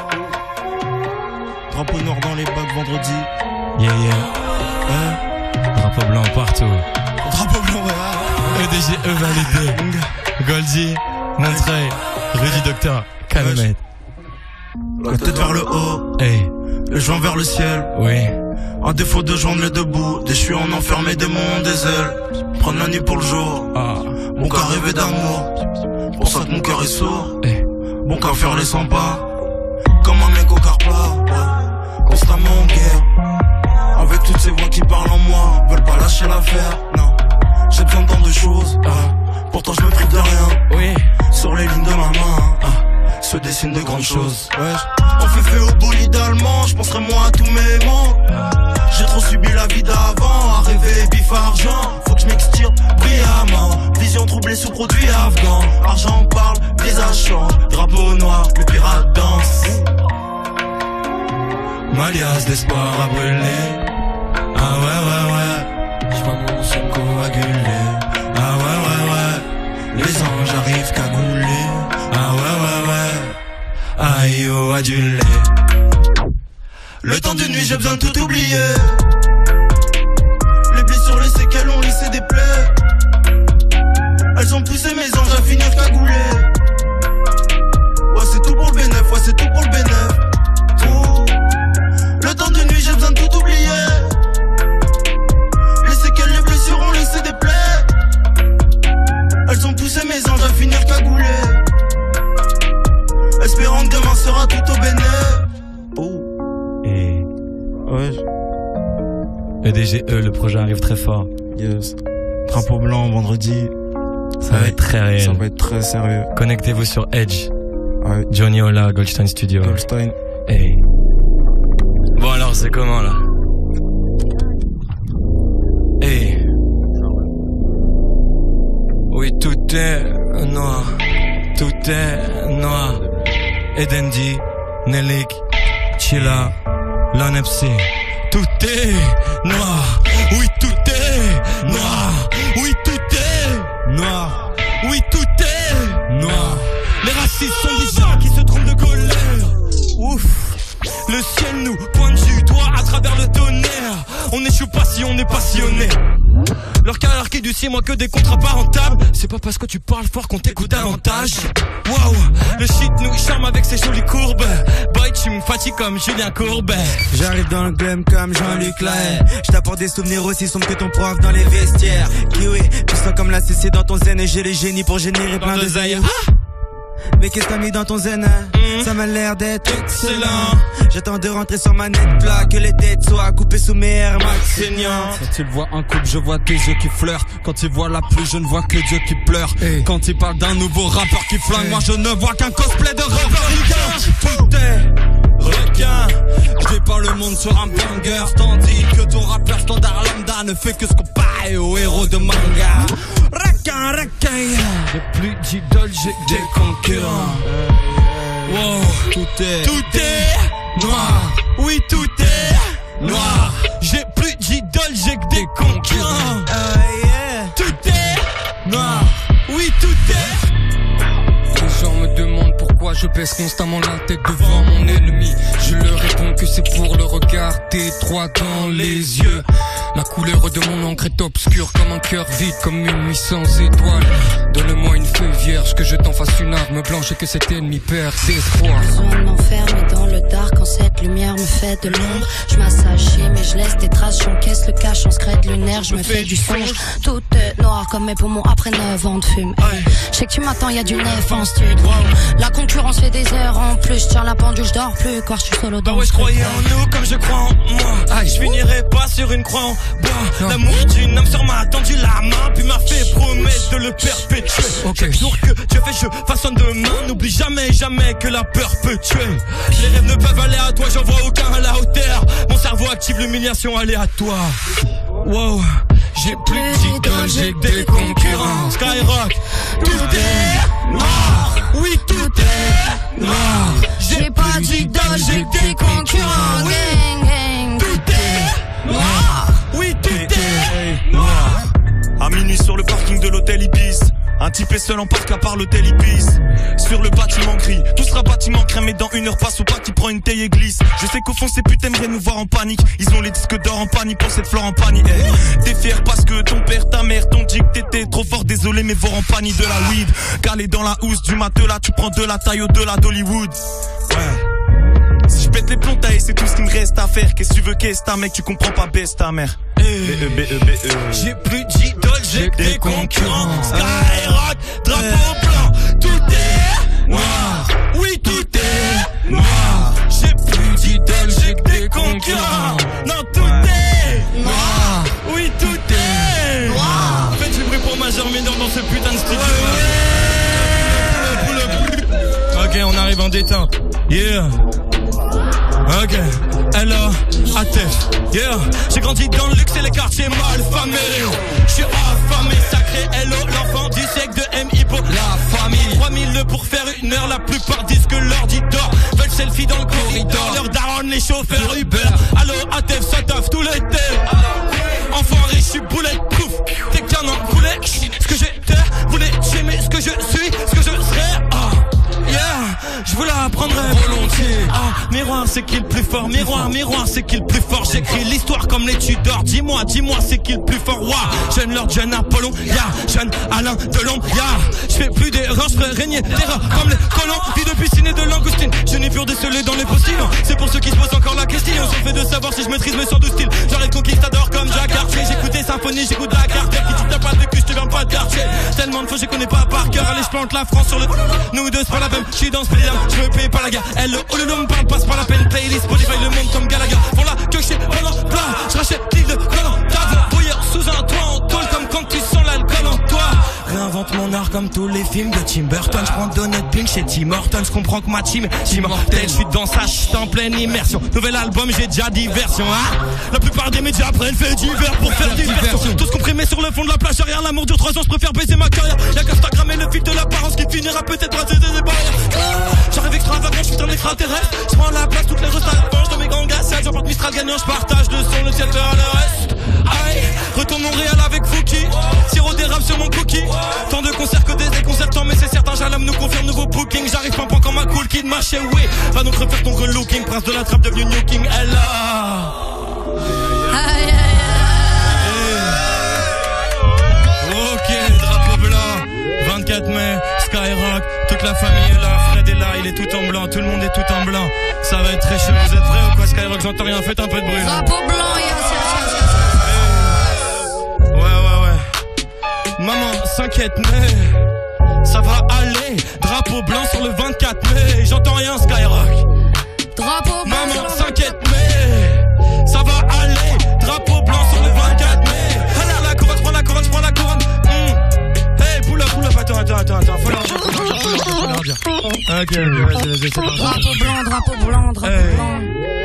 Drapeau noir dans les bacs vendredi. Yeah yeah. Drapeau blanc partout. Drapeau blanc ouais. EDG validé. Goldie, Montreuil, rue du Docteur, Calmette. La tête vers le haut. Hey. Le joint vers le ciel. Oui. À défaut de joindre les deux bouts, déchu en enfermé des monts, des ailes. Prendre la nuit pour le jour, bon qu'à rêver d'amour. Pour ça que mon cœur est sourd, bon qu'à faire les 100 pas. Comme un mec au carplat, constamment en guerre. Avec toutes ces voix qui parlent en moi, veulent pas lâcher l'affaire, non. J'ai besoin de tant de choses, pourtant je me prive de rien. Oui. Sur les lignes de ma main, se dessinent de grandes choses. On fait au bolide allemand, je penserai moins à tous mes manques. J'ai trop subi la vie d'avant, à rêver bif argent. Faut que je m'extirpe brillamment. Vision troublée sous produits afghans. Argent parle, visage change. Drapeau noir, les pirates dansent. Malias d'espoir à brûler. Ah ouais. J'vois mon sang coagulé. Ah ouais. Les anges arrivent cagoulés. Ah ouais. Aïe oh adulé. Le temps de nuit j'ai besoin de tout oublier. Les blessures, les séquelles ont laissé des plaies. Elles ont poussé mes anges à finir cagoulés. Ouais c'est tout pour le bénéf, ouais c'est tout pour le bénéf. Oh. Le temps de nuit j'ai besoin de tout oublier. Les séquelles, les blessures ont laissé des plaies. Elles ont poussé mes anges à finir cagoulés. Espérant que demain sera tout au bénéf. Oh. Ouais. EDGE, le projet arrive très fort. Yes. Drapeau blanc vendredi. Ça va être très réel. Ça va être très sérieux. Connectez-vous sur Edge. Ouais. Johnny Ola, Goldstein Studio. Goldstein. Hey. Bon alors c'est comment là? Hey. Oui tout est noir. Tout est noir. Edendi, Nelik, Chilla. L'ANEPC, tout est noir. Oui, tout est noir. Oui, tout est noir. Oui, tout est noir. Les racistes sont des gens qui se trompent de colère. Ouf. Le ciel nous pointe du doigt à travers le tonnerre. On n'échoue pas si on est passionné. Leur carrière qui du 6 mois que des contrats pas rentables. C'est pas parce que tu parles fort qu'on t'écoute davantage. Wow, le shit nous charme avec ses jolies courbes. Boy, tu me fatigues comme Julien Courbet. J'arrive dans le glam comme Jean-Luc Lahaye. J't'apporte des souvenirs aussi sombres que ton prof dans les vestiaires. Kiwi, puissant comme la CC dans ton zen. Et j'ai les génies pour générer plein de zaïs. Mais qu'est-ce que t'as mis dans ton zen Ça m'a l'air d'être excellent. J'attends de rentrer sur ma net plat, que les têtes soient coupées sous mes Air Max saignants. Quand il voit un couple, je vois tes yeux qui fleurent. Quand il voit la pluie, je ne vois que Dieu qui pleure. Quand il parle d'un nouveau rappeur qui flingue, moi je ne vois qu'un cosplay de rappeur. Tout est requin. Je dépeins le monde sur un banger, tandis que ton rappeur standard lambda ne fait que ce qu'on parie aux héros de manga. Requin. J'ai plus d'idoles, j'ai des concurrents. Wow, tout est noir. Oui, tout est noir. J'ai plus d'idoles, j'ai que des concurrents. Tout est noir. Oui, tout est. Les gens me demandent pourquoi je baisse constamment la tête devant mon ennemi. Je leur réponds que c'est pour le regarder droit dans les yeux. La couleur de mon encre est obscure comme un cœur vide, comme une nuit sans étoiles. Donne-moi une feuille vierge, que je t'en fasse une arme blanche et que cet ennemi perd espoir. Besoin de m'enfermer dans le dark quand cette lumière me fait de l'ombre. Je m'assachis mais je laisse des traces, j'encaisse le cache en secret lunaire, je me fais du songe. Tout est noir comme mes poumons après 9 ans de fume. Je sais que tu m'attends, y'a du nef en studio. La concurrence fait des heures en plus, tiens la pendule, je dors plus car je suis solo dans. Ah ouais, je croyais en nous comme je crois en moi. Je finirai pas sur une croix en bois. L'amour d'une âme sœur m'a tendu la main, puis m'a fait promettre de le perpétuer. Chaque jour que Dieu fait, je façonne demain. N'oublie jamais, jamais que la peur peut tuer. Les rêves ne peuvent aller à toi, j'en vois aucun à la hauteur. Mon cerveau active l'humiliation aléatoire. Wow, j'ai plus d'idoles, j'ai que des concurrents. Skyrock, tout est noir. Oui, tout est noir. J'ai pas d'idoles, j'ai que des concurrents. Gang, tout est noir. Oui, tout est noir. À minuit sur le parking de l'hôtel Ibis, un type est seul en parc à part l'hôtel Ibis. Sur le bâtiment gris, tout sera bâtiment cramé dans 1 heure passe ou pas qui prend une taille et glisse. Je sais qu'au fond ces putes aimeraient nous voir en panique. Ils ont les disques d'or en panique pour cette fleur en panique. T'es fier parce que ton père, ta mère t'ont dit que t'étais trop fort. Désolé mais voir en panique de la weed. Calé dans la housse du matelas, tu prends de la taille au-delà d'Hollywood. Ouais. Si je pète les plombs taillés, c'est tout ce qui me reste à faire. Qu'est-ce que tu veux, qu'est-ce ta mec, tu comprends pas, baisse ta mère. J'ai plus d'idoles, j'ai que des concurrents. Skyrock, drapeau blanc, tout est noir. Oui, tout est noir. J'ai plus d'idoles, j'ai que des concurrents. Non, tout est noir. Oui, tout est noir. Faites du bruit pour Major Minor dans ce putain de studio. Ok, on arrive en détente. Yeah. Ok, hello, Atef, yeah. J'ai grandi dans le luxe et les quartiers mal famés. J'suis affamé, sacré, hello, l'enfant du siècle de M-Hippo. La famille, 3000 pour faire une heure, la plupart disent que l'ordi dort. Veulent selfie dans le corridor, leur daronne, les chauffeurs Uber. Allo, Atef, ça taffe tout l'été. Enfant riche, j'suis bulletproof. T'es qu'un enculé, ce que j'étais, voulais j'aimer ce que je suis, ce que je serai. Yeah, je vous l'apprendrai volontiers. Ah, miroir, c'est qui le plus fort? Miroir, miroir, c'est qui le plus fort? J'écris l'histoire comme les Tudors. Dis-moi, dis-moi, c'est qui le plus fort? Wow. Jeune Lord, jeune Apollon, jeune Alain Delon, je fais plus d'erreurs, je ferai régner terreur comme les colons. Vie de piscine et de langoustine, je n'ai plus décelé dans les postillons. C'est pour ceux qui se posent encore la question. J'ai fait de savoir si je maîtrise mes 112 styles. J'arrête conquistador comme Jack Archer. J'écoute des symphonies, j'écoute la carte. Qui dit t'as pas de cul, je te viens pas de quartier. Tellement de fois, je connais pas par cœur. Allez, je plante la France sur le. Nous deux, c'est pas la peine, je suis dans ce pays. Je me paye pas la gare. Elle, le me parle, passe pas la peine. Playlist, Spotify, le monde comme Galaga. Pour la que j'ai pendant plat. Je rachète l'île de Collant. T'as bouillir sous un toit en tôle comme quand tu sens l'alcool en toi. Réinvente mon art comme tous les films de Tim Burton. Je prends Donut Pink chez Tim Hortons. Je comprends que ma team est immortelle. Je suis dans sa chute en pleine immersion. Nouvel album, j'ai déjà diversion. Hein, la plupart des médias prennent fait divers pour faire diversion. Tous comprimés sur le fond de la plage. Rien, l'amour dure 3 ans. Je préfère baiser ma carrière. Y'a qu'Instagram et le fil de l'apparence qui finira peut-être à céder des barrières. J'arrive extravagant, je suis un extraterrestre. Je prends la place, toutes les restes à la planche de mes grands gars. J'emporte Mistral gagnant, je partage le son, le ciel fera le reste. Aïe, retourne Montréal avec Fouki. Sirop d'érable sur mon cookie. Tant de concerts que des déconcertants, mais c'est certain, Jalam nous confirme nouveau booking. J'arrive pas comme un cool kid, ma chez oui. Va donc refaire ton relooking, prince de la trappe devenu New King. Elle a. Aïe, aïe, aïe. Ok, drapeau blanc, 24 mai, Skyrock, toute la famille est là, Fred est là, il est tout en blanc, tout le monde est tout en blanc. Ça va être très chaud, vous êtes vrais ou quoi Skyrock? J'entends rien, faites un peu de bruit. Drapeau blanc, ouais. Maman s'inquiète mais ça va aller. Drapeau blanc sur le 24 mai, j'entends rien Skyrock. Drapeau blanc. Maman s'inquiète mais ça va aller. Drapeau blanc sur le 24 mai. Alors la couronne, je prends la couronne, je prends la couronne. Hey, pull up, attends, faut leur dire. Ok, vas-y, c'est parti. Drapeau blanc, hey. Blanc.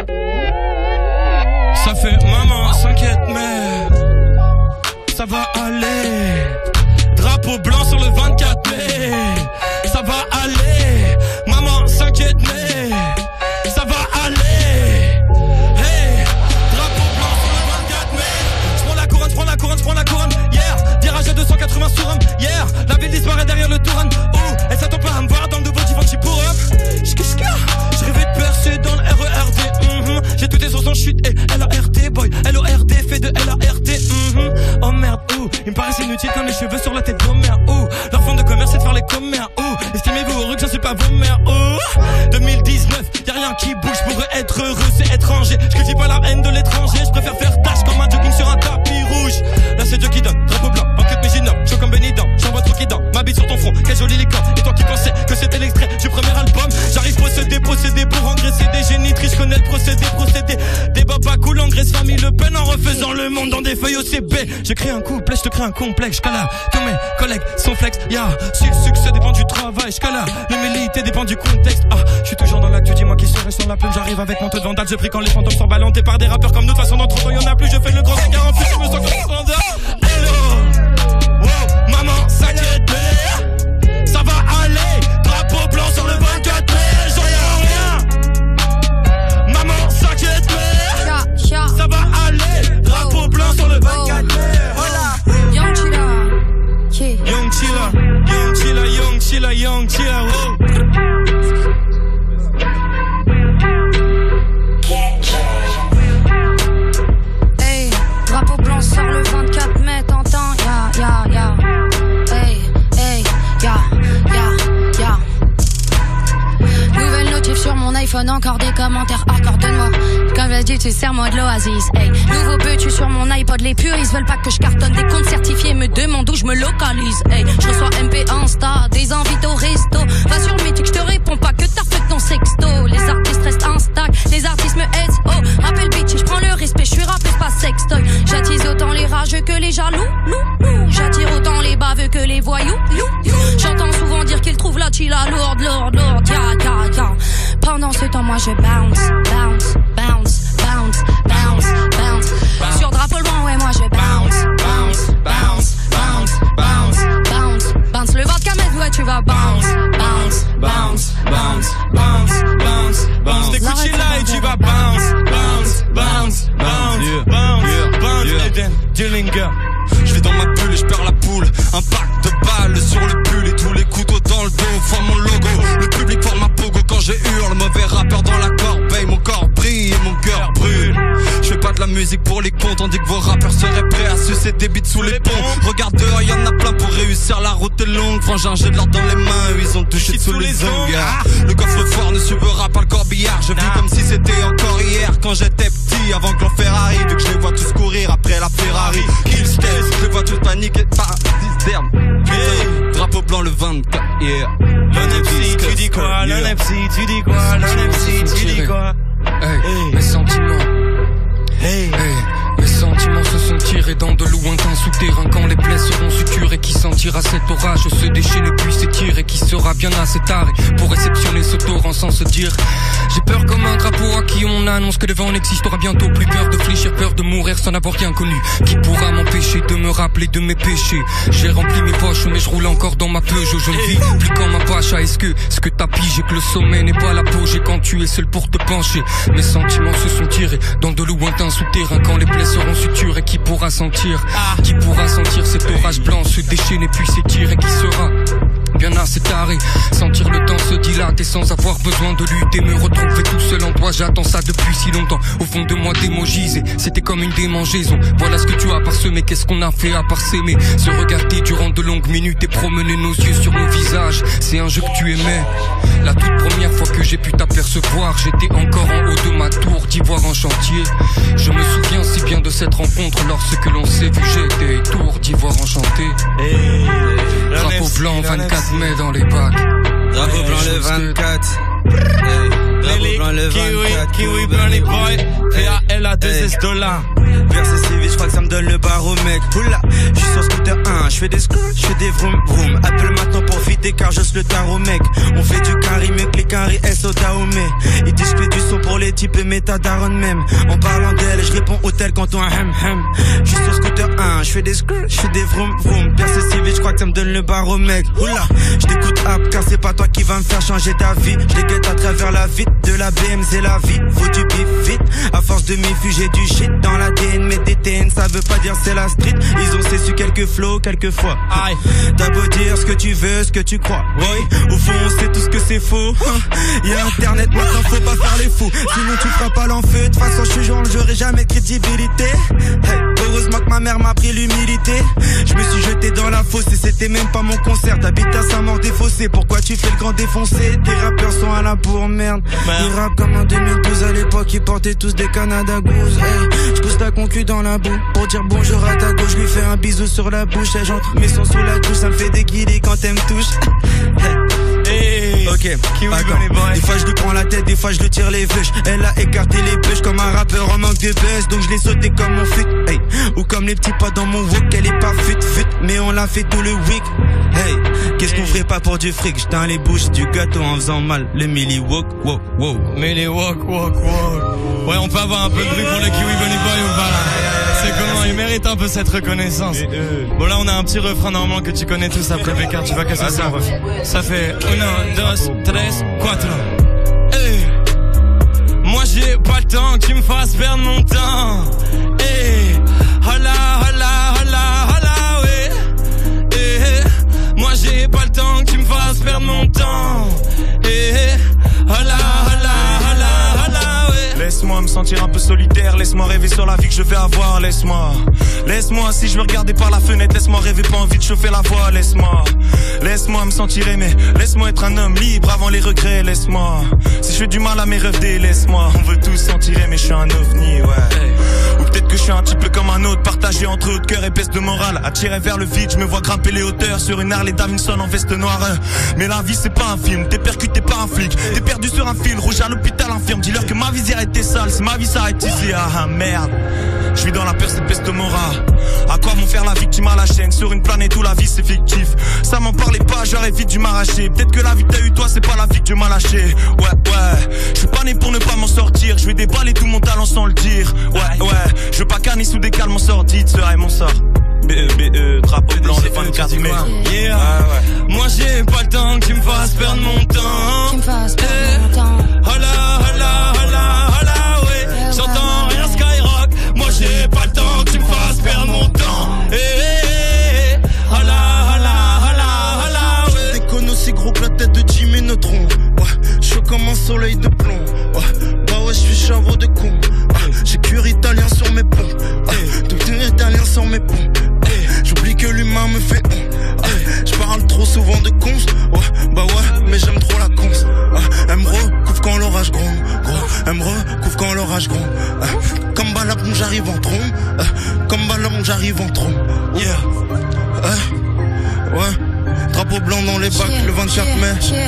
Ça fait maman s'inquiète mais ça va aller. Drapeau blanc sur le 24 mai, ça va aller. Maman s'inquiète mais ça va aller. Hey, drapeau blanc sur le 24 mai. Je prends la couronne, yeah. Virage à 280 sur homme, yeah. La ville disparaît derrière le Touran. Oh, elle s'attend pas à me voir dans le nouveau Givenchy pour homme. Je rêvais de percer dans le RERD. J'ai tout sur son chute et LARD, boy. LORD fait de LARD. Oh merde, ouh. Il me paraissait inutile comme les cheveux sur la tête de mère. Ouh, leur fond de commerce c'est de faire les commères. Ouh, estimez-vous heureux que je ne suis pas vos mères. Ouh, 2019, y'a rien qui bouge. Je pourrais être heureux, c'est étranger. Je cultive pas la haine de l'étranger. Je préfère faire tâche comme un jogging sur un tapis rouge. Là c'est Dieu qui donne, drapeau blanc, enquête mais j'innove. Chaud comme Benidorm, j'envoie trop qui dort. Ma bite sur ton front, quel joli licorne. Et toi qui pensais que c'était l'extrait du premier album. J'arrive procédé pour engraisser des génitrices. Je connais le procédé. Des babas cool, engraisse famille Le Pen en refaisant le monde dans des feuilles OCB. Je crée un couplet, je te crée un complexe. J'cala, tous mes collègues sont flex. Si le succès dépend du travail, j'cala, l'humilité dépend du contexte. Je suis toujours dans l'actu, dis-moi qui serait sur la plume. J'arrive avec mon taux de vandale, je prie quand les fantômes sont ballontés par des rappeurs comme nous. De toute façon, dans 30 ans, y'en a plus. Je fais le grand écart en plus, je me sens comme un standard. Hello, wow, maman s'inquiète mais ça va aller. Drapeau blanc sur le 24 mai, j'en rien. Maman s'inquiète mais ça va aller. Drapeau blanc sur le 24 mai. Voilà. Young Chilla, wow. Hey, drapeau blanc sort le 24 mai. dis tu sers-moi de l'oasis. Hey, nouveau but, tu sur mon iPod, les puristes veulent pas que je cartonne. Des comptes certifiés me demandent où je me localise. Hey, je reçois MP Insta, des invites au resto. Va sur le mythique, je te réponds pas que t'as fait ton sexto. Les artistes restent instables, les artistes me aident. Oh, rappel bitch, je prends le respect, je suis rappé, c'est pas sextoy. J'attise autant les rageux que les jaloux. J'attire autant les baveux que les voyous. J'entends souvent dire qu'ils trouvent la chilla lourde. Pendant ce temps, moi je bounce. Sur drapeau loin, ouais, moi je bounce. Le vodka m'aide, ouais, tu vas bounce. T'écoutes Chilla et tu vas bounce. Eden, Dillinger. Je vais dans ma bulle et je perds la poule. Un pack de balles sur le pull et tous les couteaux dans le dos forment mon logo. Le public forme un pogo quand j'ai hurle. Mauvais rappeur dans la corbeille, mon corps brille et mon cœur brûle. Je fais pas de la musique pour les cons, tandis que vos rappeurs seraient prêts à sucer des bites sous les ponts. Regarde dehors, y'en a plein pour réussir, la route est longue. Frangin, j'ai de l'or dans les mains, eux, ils ont touché sous les ongles. Le coffre-fort ne suivra pas le corbillard. Je vis comme si c'était encore hier quand j'étais petit, avant que l'on Ferrari. Vu que je les vois tous courir après la Ferrari. Kill State, je les vois tous paniquer. Terme. Drapeau blanc le 24, yeah. L'NFC, tu dis quoi? L'NFC, tu dis quoi? L'NFC, tu dis quoi? Mes sentiments. Mes sentiments se sont tirés dans de lointains souterrains. Quand les plaies seront suturées, qui sentira cet orage se déchaîner puis s'étirer, qui sera bien assez tard pour réceptionner ce torrent sans se dire. J'ai peur comme un crapaud à qui on annonce que le vent n'existera bientôt plus. Peur de fléchir, peur de mourir sans avoir rien connu. Qui pourra m'empêcher de me rappeler de mes péchés? J'ai rempli mes poches mais je roule encore dans ma Peugeot. Je ne vis plus comme ma pacha. Est-ce que t'as pigé que le sommet n'est pas l'apogée quand tu es seul pour te pencher? Mes sentiments se sont tirés dans de lointains souterrains. Quand les plaies seront suturées, qui pourra sentir cet orage blanc se déchaîner puis s'étirer? Qui sera bien assez taré, sentir le temps se dilater sans avoir besoin de lutter, me retrouver tout seul en toi, j'attends ça depuis si longtemps. Au fond de moi démogisé, c'était comme une démangeaison. Voilà ce que tu as parsemé, qu'est-ce qu'on a fait à part s'aimer, se regarder durant de longues minutes et promener nos yeux sur nos visages. C'est un jeu que tu aimais. La toute première fois que j'ai pu t'apercevoir, j'étais encore en haut de ma tour d'ivoire en chantier. Je me souviens si bien de cette rencontre lorsque l'on s'est vu, j'étais tour d'ivoire enchanté. Drapeau blanc 24 mai dans les bacs. Drapeau blanc le 24. Drapeau blanc le 24. Kiwi blanc les boys. PAL-A-2-S $. Verser si vite, je crois que ça me donne le baromètre. Oula, je suis sur scooter 1, je fais des scoots, je fais des vroom vroom. Appelle maintenant pour fitter car j'ose le tarot mec. On fait du carry mieux que les carry S au Dahomey. Ils disent que je fais du son pour les types et méta daron même. En parlant d'elle, je réponds hôtel quand on hem. Je suis sur scooter 1, je fais des scoots, je fais des vroom vroom. Verser si vite, je crois que ça me donne le baromètre. Oula, je t'écoute app car c'est pas toi qui va me faire changer ta vie. Je les guette à travers la vitre de la BM, c'est la vie. Faut du bif vite, à force de m'y fuger du shit dans la DN, mais des TN, ça veut pas dire c'est la street. Ils ont cessé quelques flows, quelquefois. T'as beau dire ce que tu veux, ce que tu crois. Oui, au fond on sait tous que c'est faux. Y'a internet maintenant, faut pas faire les fous. Sinon tu feras pas l'enfeu. De toute façon je suis genre, j'aurai jamais de crédibilité. Heureusement que ma mère m'a pris l'humilité. Je me suis jeté dans la fosse et c'était même pas mon concert. T'habites à Saint-Maur défaussé, pourquoi tu fais le grand défoncé? Tes rappeurs sont à la bourre, merde. Ils rappent comme en 2012 à l'époque, ils portaient tous des Canada Goose. Je pousse ta conclu dans la boue pour dire bonjour à ta gauche, lui fais un bisou sur la bouche. J'entre mes sons sous la douche, ça me fait des guillis quand elle me touche. Ok, attends. Des fois je lui prends la tête, des fois je lui tire les veuches. Elle a écarté les bûches comme un rappeur en manque de buzz. Donc je l'ai sauté comme mon fut, hey. Ou comme les petits pas dans mon wok. Elle est pas fut, mais on l'a fait tout le week. Hey, qu'est-ce qu'on ferait pas pour du fric? J'teins les bouches du gâteau en faisant mal. Le Millie Walk, wow, wow. Millie Walk. Ouais, on peut avoir un peu de bruit pour le Kiwi Bunny Boy ou pas là? C'est comment? Il mérite un peu cette reconnaissance. Bon là on a un petit refrain normalement que tu connais tous après Bécard. Tu vois que ça sert. Ça fait 1, 2, 3, 4. Hey. Moi j'ai pas le temps que tu me fasses perdre mon temps. Hey. Hola, ouais. Hey. Moi j'ai pas le temps que tu me fasses perdre mon temps. Hey. Hola, ouais. Laisse-moi me sentir un peu solitaire, laisse-moi rêver sur la vie que je vais avoir, laisse-moi si je veux regarder par la fenêtre, laisse-moi rêver, pas envie de chauffer la voix, laisse-moi me sentir aimé, laisse-moi être un homme libre avant les regrets, laisse-moi, si je fais du mal à mes rêves, laisse-moi, on veut tous sentir aimé. mais je suis un ovni, ouais. Ou peut-être que je suis un type comme un autre, partagé entre haut de cœur et baisse de morale. Attiré vers le vide, je me vois grimper les hauteurs sur une Harley Davidson en veste noire. Mais la vie c'est pas un film, t'es percuté par un flic, t'es perdu sur un fil rouge à l'hôpital infirme. Dis-leur que ma visière était sale, si ma vie s'arrête ici, ah merde. Je vis dans la peur, cette peste mora. À quoi vont faire la victime à la chaîne sur une planète où la vie c'est fictif? Ça m'en parlait pas, j'aurais vite dû m'arracher. Peut-être que la vie que t'as eu toi c'est pas la vie que Dieu m'a lâché. Ouais, je suis pas né pour ne pas m'en sortir. Je vais déballer tout mon talent sans le dire. Ouais, je veux pas canner sous des calmes sordides, serait mon sort. Drapeau blanc le 24 mai. Yeah. Moi j'ai pas le temps que tu me fasses perdre mon temps. Tu me fasses perdre mon temps. Hola, hola, hola, hola, ouais. J'entends rien Skyrock. Moi j'ai pas le temps que tu me fasses perdre mon temps. Hola, hola, hola, hola, ouais. Je déconne aussi gros que la tête de Jimmy Neutron. Ouais, je suis comme un soleil de plomb. Ouais, bah ouais, je suis chavo de con. J'ai cure italien sur mes ponts. Tout italien sur mes ponts. J'oublie que l'humain me fait honte. Je parle trop souvent de cons. Ouais, bah ouais, mais j'aime trop la cons. Elle me recouvre quand l'orage gronde. Elle me recouvre quand l'orage gronde. Comme Balaam j'arrive en trombe. Comme Balaam j'arrive en trombe. Yeah. Ouais. Drapeau blanc dans les bacs le 24 mai.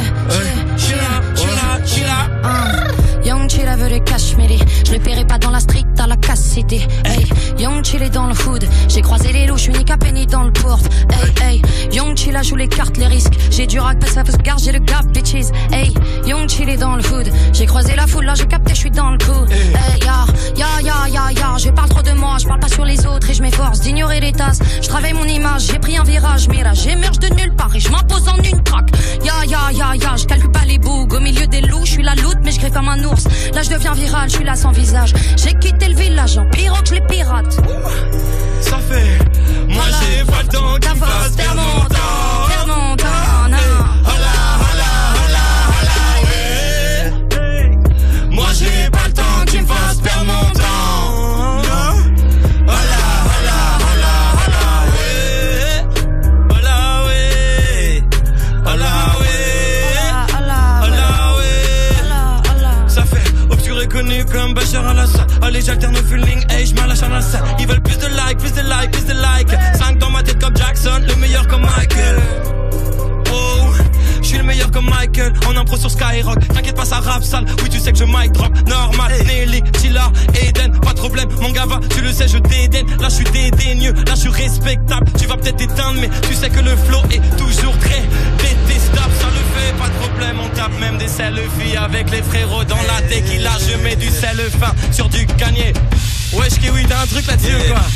Young Chilla veut le cachemire. Je le paierai pas dans la street, à la casse city. Hey, Young Chilla dans le hood. J'ai croisé les loups, je suis ni Penny dans le port. Hey, Young Chilla joue les cartes, les risques. J'ai du rack, ça se garde, j'ai le gap, bitches. Hey, Young Chilla dans le hood. J'ai croisé la foule, là j'ai capté, je suis dans le coup. Hey, ya, je parle trop de moi, je parle pas sur les autres et je m'efforce d'ignorer les tasses. Je travaille mon image, j'ai pris un virage, mais là j'émerge de nulle part et je m'impose en une traque. Ya, je calcule pas les bougs. Au milieu des loups, je suis la loot, mais je griffe comme un ours. Là je deviens viral, je suis là sans visage. J'ai quitté le village en pirogue, je les pirate. Ça fait, moi j'ai pas le temps qu'il me fasse perdre mon temps. Perdre mon temps, moi j'ai pas le temps qu'il me fasse perdre mon temps. Connu comme Bachar al-Assad. Allez j'alterne au feeling, hey j'm'allâche à la salle. Ils veulent plus de like, plus de like, plus de like. 5 dans ma tête comme Jackson, le meilleur comme Michael. Oh, je suis le meilleur comme Michael. En impro sur Skyrock, t'inquiète pas ça rappe sale. Oui tu sais que je mic drop, normal. Nelly, Tila, Eden, pas de problème. Mon gava, tu le sais je dédaine. Là je suis dédaigneux, là je suis respectable. Tu vas peut-être t'éteindre mais tu sais que le flow est toujours très détestable. Ça le fait, pas de problème. On tape même des selfies avec les frérots dans la tequila. Je mets du sel fin sur du cagné. Wesh Kiwi, t'as un truc là-dessus ou quoi?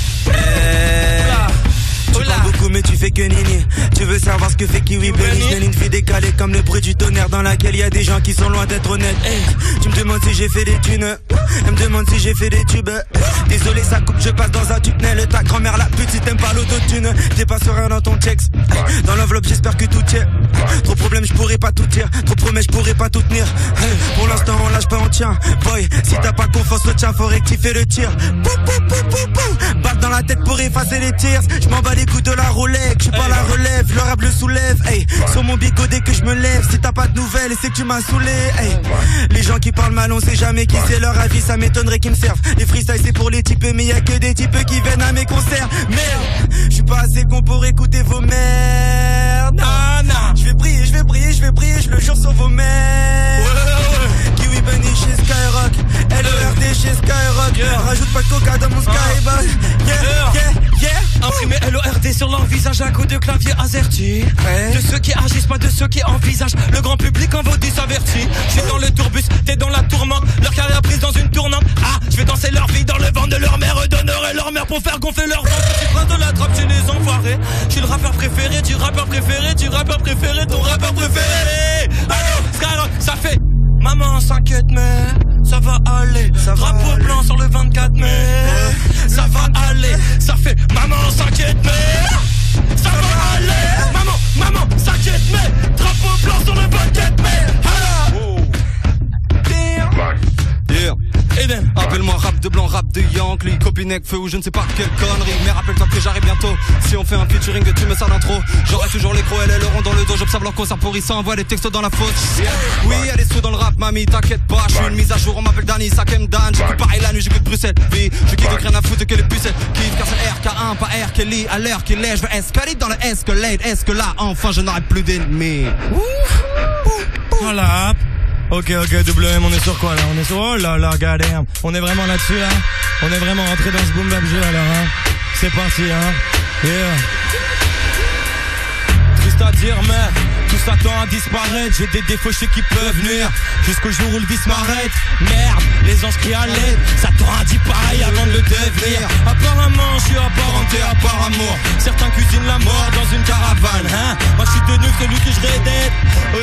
Tu parles beaucoup mais tu fais que nini. Tu veux savoir ce que fait Kiwi Bunny? Je une fille décalée comme le bruit du tonnerre dans laquelle y a des gens qui sont loin d'être honnêtes. Tu me demandes si j'ai fait des thunes. Elle me demande si j'ai fait des tubes. Désolé ça coupe, je passe dans un tunnel. Ta grand-mère la pute si t'aimes pas l'autotune. T'es pas serein dans ton checks. Dans l'enveloppe j'espère que tout tient. Trop problème je pourrais pas tout dire. Trop promets je pourrais pas tout tenir. Pour l'instant on lâche pas on tient. Boy si t'as pas confiance au tien faut rectifier le tir. Balle dans la tête pour effacer les tirs. Je m'en bats les coups de la Rolex. Je suis pas la relève, le rap le soulève. Hey, sur mon bigot dès que je me lève. Si t'as pas de nouvelles c'est que tu m'as saoulé. Hey, les gens qui parlent mal on sait jamais qui c'est leur avis. Ça m'étonnerait qu'ils me servent. Les freestyles c'est pour les types mais y'a que des types qui viennent à mes concerts. Merde, je suis pas assez con pour écouter vos merdes. Je vais briller, je le jure sur vos mères. Kiwi Bunny chez Skyrock, LERD chez Skyrock. Rajoute pas de coca dans mon Skyrock. Yeah. Imprimé LORD sur leur visage à coup de clavier AZERTY. De ceux qui agissent, pas de ceux qui envisagent. Le grand public en vaut 10 avertis. Je suis dans le tourbus, t'es dans la tourmente. Leur carrière prise dans une tournante. Je vais danser leur vie dans le vent de leur mère. Donnerai leur mère pour faire gonfler leur ventre. Tu prends de la trappe chez les enfoirés. Je suis le rappeur préféré du rappeur préféré du rappeur préféré, ton rappeur préféré. Allô, Skyrock, ça fait. Maman s'inquiète mais ça va aller. Drapeau blanc sur le 24 mai. Ça va aller. Ça fait maman s'inquiète mais ça va aller. Maman s'inquiète mais drapeau blanc sur le 24 mai. Yeah. Eden, appelle-moi rap de blanc, rap de Yankee. Copinec, feu ou je ne sais pas quelle connerie. Mais rappelle-toi que j'arrive bientôt. Si on fait un featuring, tu me sers d'intro. J'aurai toujours les crocs et les ronds dans le dos. J'observe leur concert pourrissant, envoie des textos dans la fosse. Oui, elle est sous dans le rap, mamie, t'inquiète pas. Je suis une mise à jour, on m'appelle Danny, Sakem Dan. J'écoute pareil la nuit, j'écoute Bruxelles. Oui, je kiffe rien à foutre que les pucelles. Kiff car c'est RK1, pas R Kelly. À l'heure qu'il est, je vais escalader dans le Escalade. Est-ce que là, enfin, je n'aurai plus d'ennemis? Voilà. Ok, WM, on est sur quoi là? On est sur, oh là là, regardez, on est vraiment là-dessus là. On est vraiment rentré dans ce boom bap jeu alors, hein. C'est parti, hein. Yeah. Triste à dire, mais tout s'attend à disparaître. J'ai des défauchés qui peuvent venir jusqu'au jour où le vice m'arrête. Merde, les anges crient à l'aide. Ça t'aura dit pareil avant de le devenir. Apparemment, je suis apparenté à par amour. Certains cuisinent la mort dans une caravane, hein. Moi je suis devenu celui que je redette.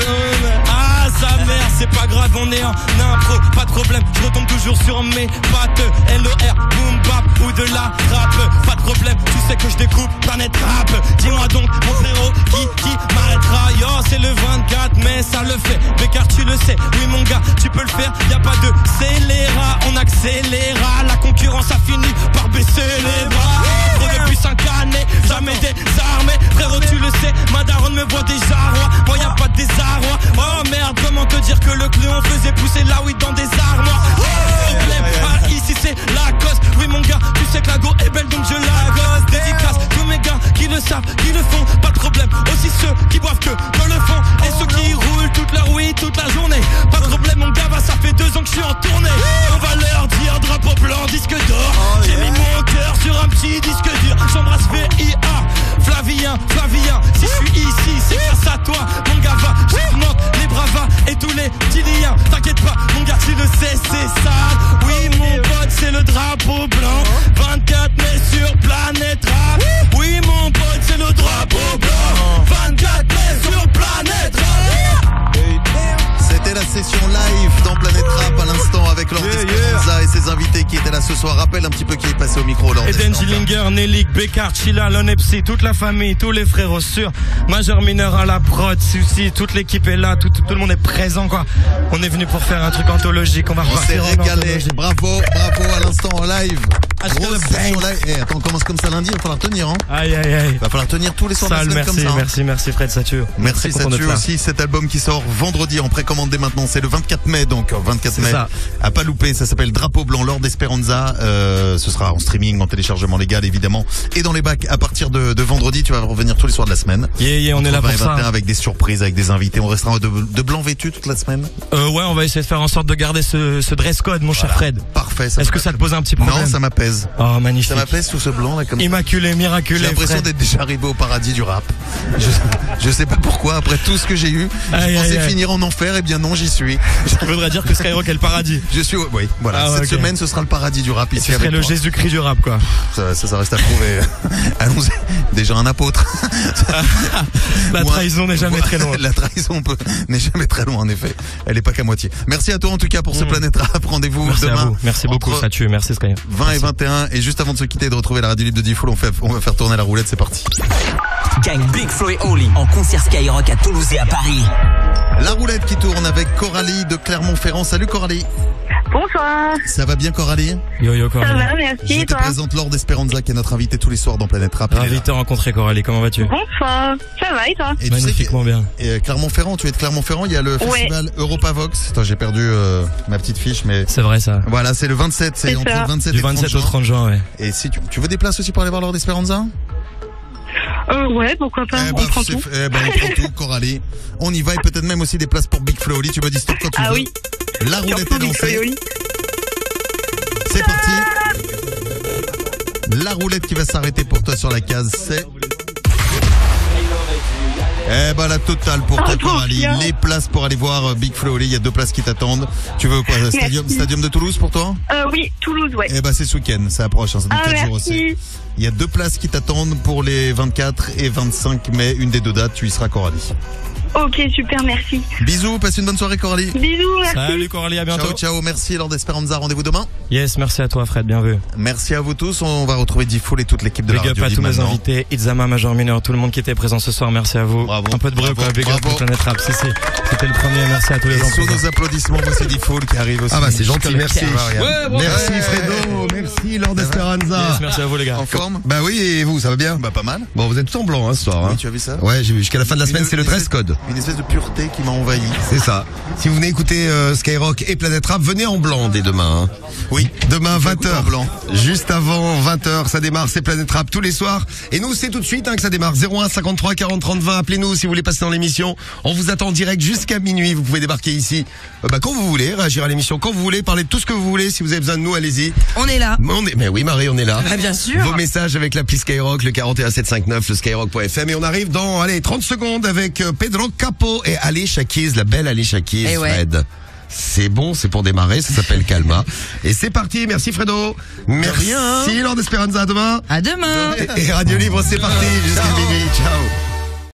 Ah, sa mère, c'est pas grave, on est en impro, pas de problème. Je retombe toujours sur mes pattes. LOR, boom bap ou de la rap. Pas de problème, tu sais que je découpe planète rap. Dis-moi donc, mon frérot, qui m'arrêtera? Yo, c'est le 24 mai, ça le fait. Bécard, tu le sais, oui mon gars, tu peux le faire. Y'a pas de scélérat, on accélérera. La concurrence a fini par baisser les bras. Gros depuis 5 années, jamais désarmé. Frérot, tu le sais, ma daronne me voit déjà roi. Moi y'a pas de désarroi. Oh merde, comment te dire que le cléon faisait pousser la weed dans des armoires. Problème, ah, ici c'est la cause. Oui mon gars, tu sais que la go est belle donc je la gosse. Dédicace, tous mes gars qui le savent, qui le font, pas de problème. Aussi ceux qui boivent que le fond. Et ceux qui roulent toute leur weed toute la journée. Pas de problème mon gars, bah ça fait 2 ans que je suis en tournée. On va leur dire drapeau blanc, disque d'or. J'ai mis mon cœur sur un petit disque dur. J'embrasse VIA, Flavien, si je suis ici c'est grâce à toi. Mon gars va, j'augmente les bravas et tous les petits liens. T'inquiète pas mon gars, tu le sais c'est ça. Oui mon pote c'est le drapeau blanc. 24 mai sur Planète Rap. Oui mon pote c'est le drapeau blanc. 24 mai sur Planète Rap. C'était la session live dans Planète Rap à l'instant avec Lord Esperanza et ses invités qui étaient là ce soir. Rappelle un petit peu qui est passé au micro, Lord Eden Gillinger, Nelik, Bécard, Chila, Lonepsi, toute la famille, tous les frérots sûrs, Major Mineur à la prod, Sucy, toute l'équipe est là, tout le monde est présent quoi. On est venu pour faire un truc anthologique, on va repartir en anthologie. Bravo à l'instant en live. Grosse session live. Eh, attends, on commence comme ça lundi, il va falloir tenir, hein. Aïe. Il va falloir tenir tous les soirs de la semaine comme ça. Merci Fred, ça tue. Merci, ça tue aussi. Cet album qui sort vendredi en précommande dès maintenant, c'est le 24 mai donc, 24 mai. Ça. À pas louper, ça s'appelle Drapeau Blanc, Lord Esperanza. Ce sera en streaming, en téléchargement légal évidemment. Et dans les bacs à partir de vendredi, tu vas revenir tous les soirs de la semaine. On est là pour ça. Avec des surprises, avec des invités. On restera de blanc vêtu toute la semaine. Ouais, on va essayer de faire en sorte de garder ce dress code, mon cher Fred. Parfait. Est-ce que ça te pose un petit problème? Non, ça m'apaise. Oh, magnifique. Ça m'apaise tout ce blanc là comme immaculé, miraculé. J'ai l'impression d'être déjà arrivé au paradis du rap. Je sais pas pourquoi, après tout ce que j'ai eu, je pensais finir en enfer, et bien non, j'y suis. Ça voudrait dire que Skyrock est le paradis. Je suis, oui, voilà. Cette semaine, ce sera le paradis du rap ici. Ce serait le Jésus-Christ du rap, quoi. Ça reste à prouver. Allons-y. Déjà un apôtre. La trahison n'est jamais très loin. La trahison n'est jamais très loin, en effet. Elle est pas qu'à moitié. Merci à toi, en tout cas, pour ce Planète Rap. Rendez-vous demain. Merci beaucoup, ça tue. Merci Skyrock. 20 et 21. Et juste avant de se quitter et de retrouver la radio libre de Diffoul, on va faire tourner la roulette. C'est parti. Gagne Big Flo et Oli en concert Skyrock à Toulouse et à Paris. La roulette qui tourne avec Coralie de Clermont-Ferrand. Salut Coralie. Bonsoir. Ça va bien Coralie? Yo Coralie. Ça va, merci. Je te présente Lord Esperanza qui est notre invité tous les soirs dans Planète Rap. Ravi de te rencontrer Coralie, comment vas-tu? Bonsoir, ça va et toi? Et magnifiquement bien. Et Clermont-Ferrand, tu es de Clermont-Ferrand, il y a le festival Europavox. Attends, j'ai perdu ma petite fiche, mais... C'est vrai ça. Voilà, c'est le 27, c'est entre le 27 du et 27 au 30 juin, ouais. Et si tu veux des places aussi pour aller voir Lord Esperanza? Ouais, pourquoi pas, on prend tout. On prend tout, Coralie. On y va, et peut-être même aussi des places pour Big Flo et Oli. Tu me dis stop quand tu veux. Ah oui. La roulette est lancée. C'est parti. La roulette qui va s'arrêter pour toi sur la case, c'est... la totale pour toi, Coralie. Les places pour aller voir Big Flo et Oli. Il y a 2 places qui t'attendent. Tu veux quoi? Stadium de Toulouse pour toi? Oui, Toulouse, ouais. C'est ce week-end, ça approche, ça fait 4 jours aussi. Il y a 2 places qui t'attendent pour les 24 et 25 mai. Une des 2 dates, tu y seras, Coralie. Ok, super, merci. Bisous, passe une bonne soirée, Coralie. Bisous, merci. Salut Coralie, à bientôt. Ciao, merci Lord Esperanza, rendez-vous demain. Yes, merci à toi Fred, bien vu. Merci à vous tous, on va retrouver Diffoul et toute l'équipe de la radio. Big up à tous mes invités, Itzama, Major Mineur, tout le monde qui était présent ce soir, merci à vous. Bravo. Un peu de bruit quoi, Big up pour Planète Rap, si, c'était le premier, merci à tous les gens. Et sous nos applaudissements, voici Diffoul qui arrive aussi. Ah bah c'est gentil, merci. Merci Fredo. merci Lord Esperanza. Yes, merci à vous les gars. En forme? Bah oui, et vous, ça va bien? Bah pas mal. Bon, vous êtes tout en blanc ce soir. Oui, tu as vu ça? Ouais, j'ai vu. Jusqu'à la fin de la semaine, c'est le dress code. Une espèce de pureté qui m'a envahi. C'est ça. Si vous venez écouter Skyrock et Planète Rap, venez en blanc dès demain. Oui. Demain 20h. Blanc. Juste avant 20h, ça démarre, c'est Planète Rap tous les soirs. Et nous, c'est tout de suite que ça démarre. 01 53 40 30 20. Appelez-nous si vous voulez passer dans l'émission. On vous attend en direct jusqu'à minuit. Vous pouvez débarquer ici quand vous voulez, réagir à l'émission quand vous voulez, parler de tout ce que vous voulez. Si vous avez besoin de nous, allez-y. On est là. Mais oui, Marie, on est là. Bah, bien sûr. Vos messages avec l'appli Skyrock, le 41759, le skyrock.fm. Et on arrive dans 30 secondes avec Pedro Capo et Alicia Keys, la belle Alicia Keys, Fred. C'est bon, c'est pour démarrer, ça s'appelle Calma. Et c'est parti, merci Fredo. Merci Lord Esperanza, à demain. À demain. Et Radio Libre, c'est parti, jusqu'à minuit, ciao.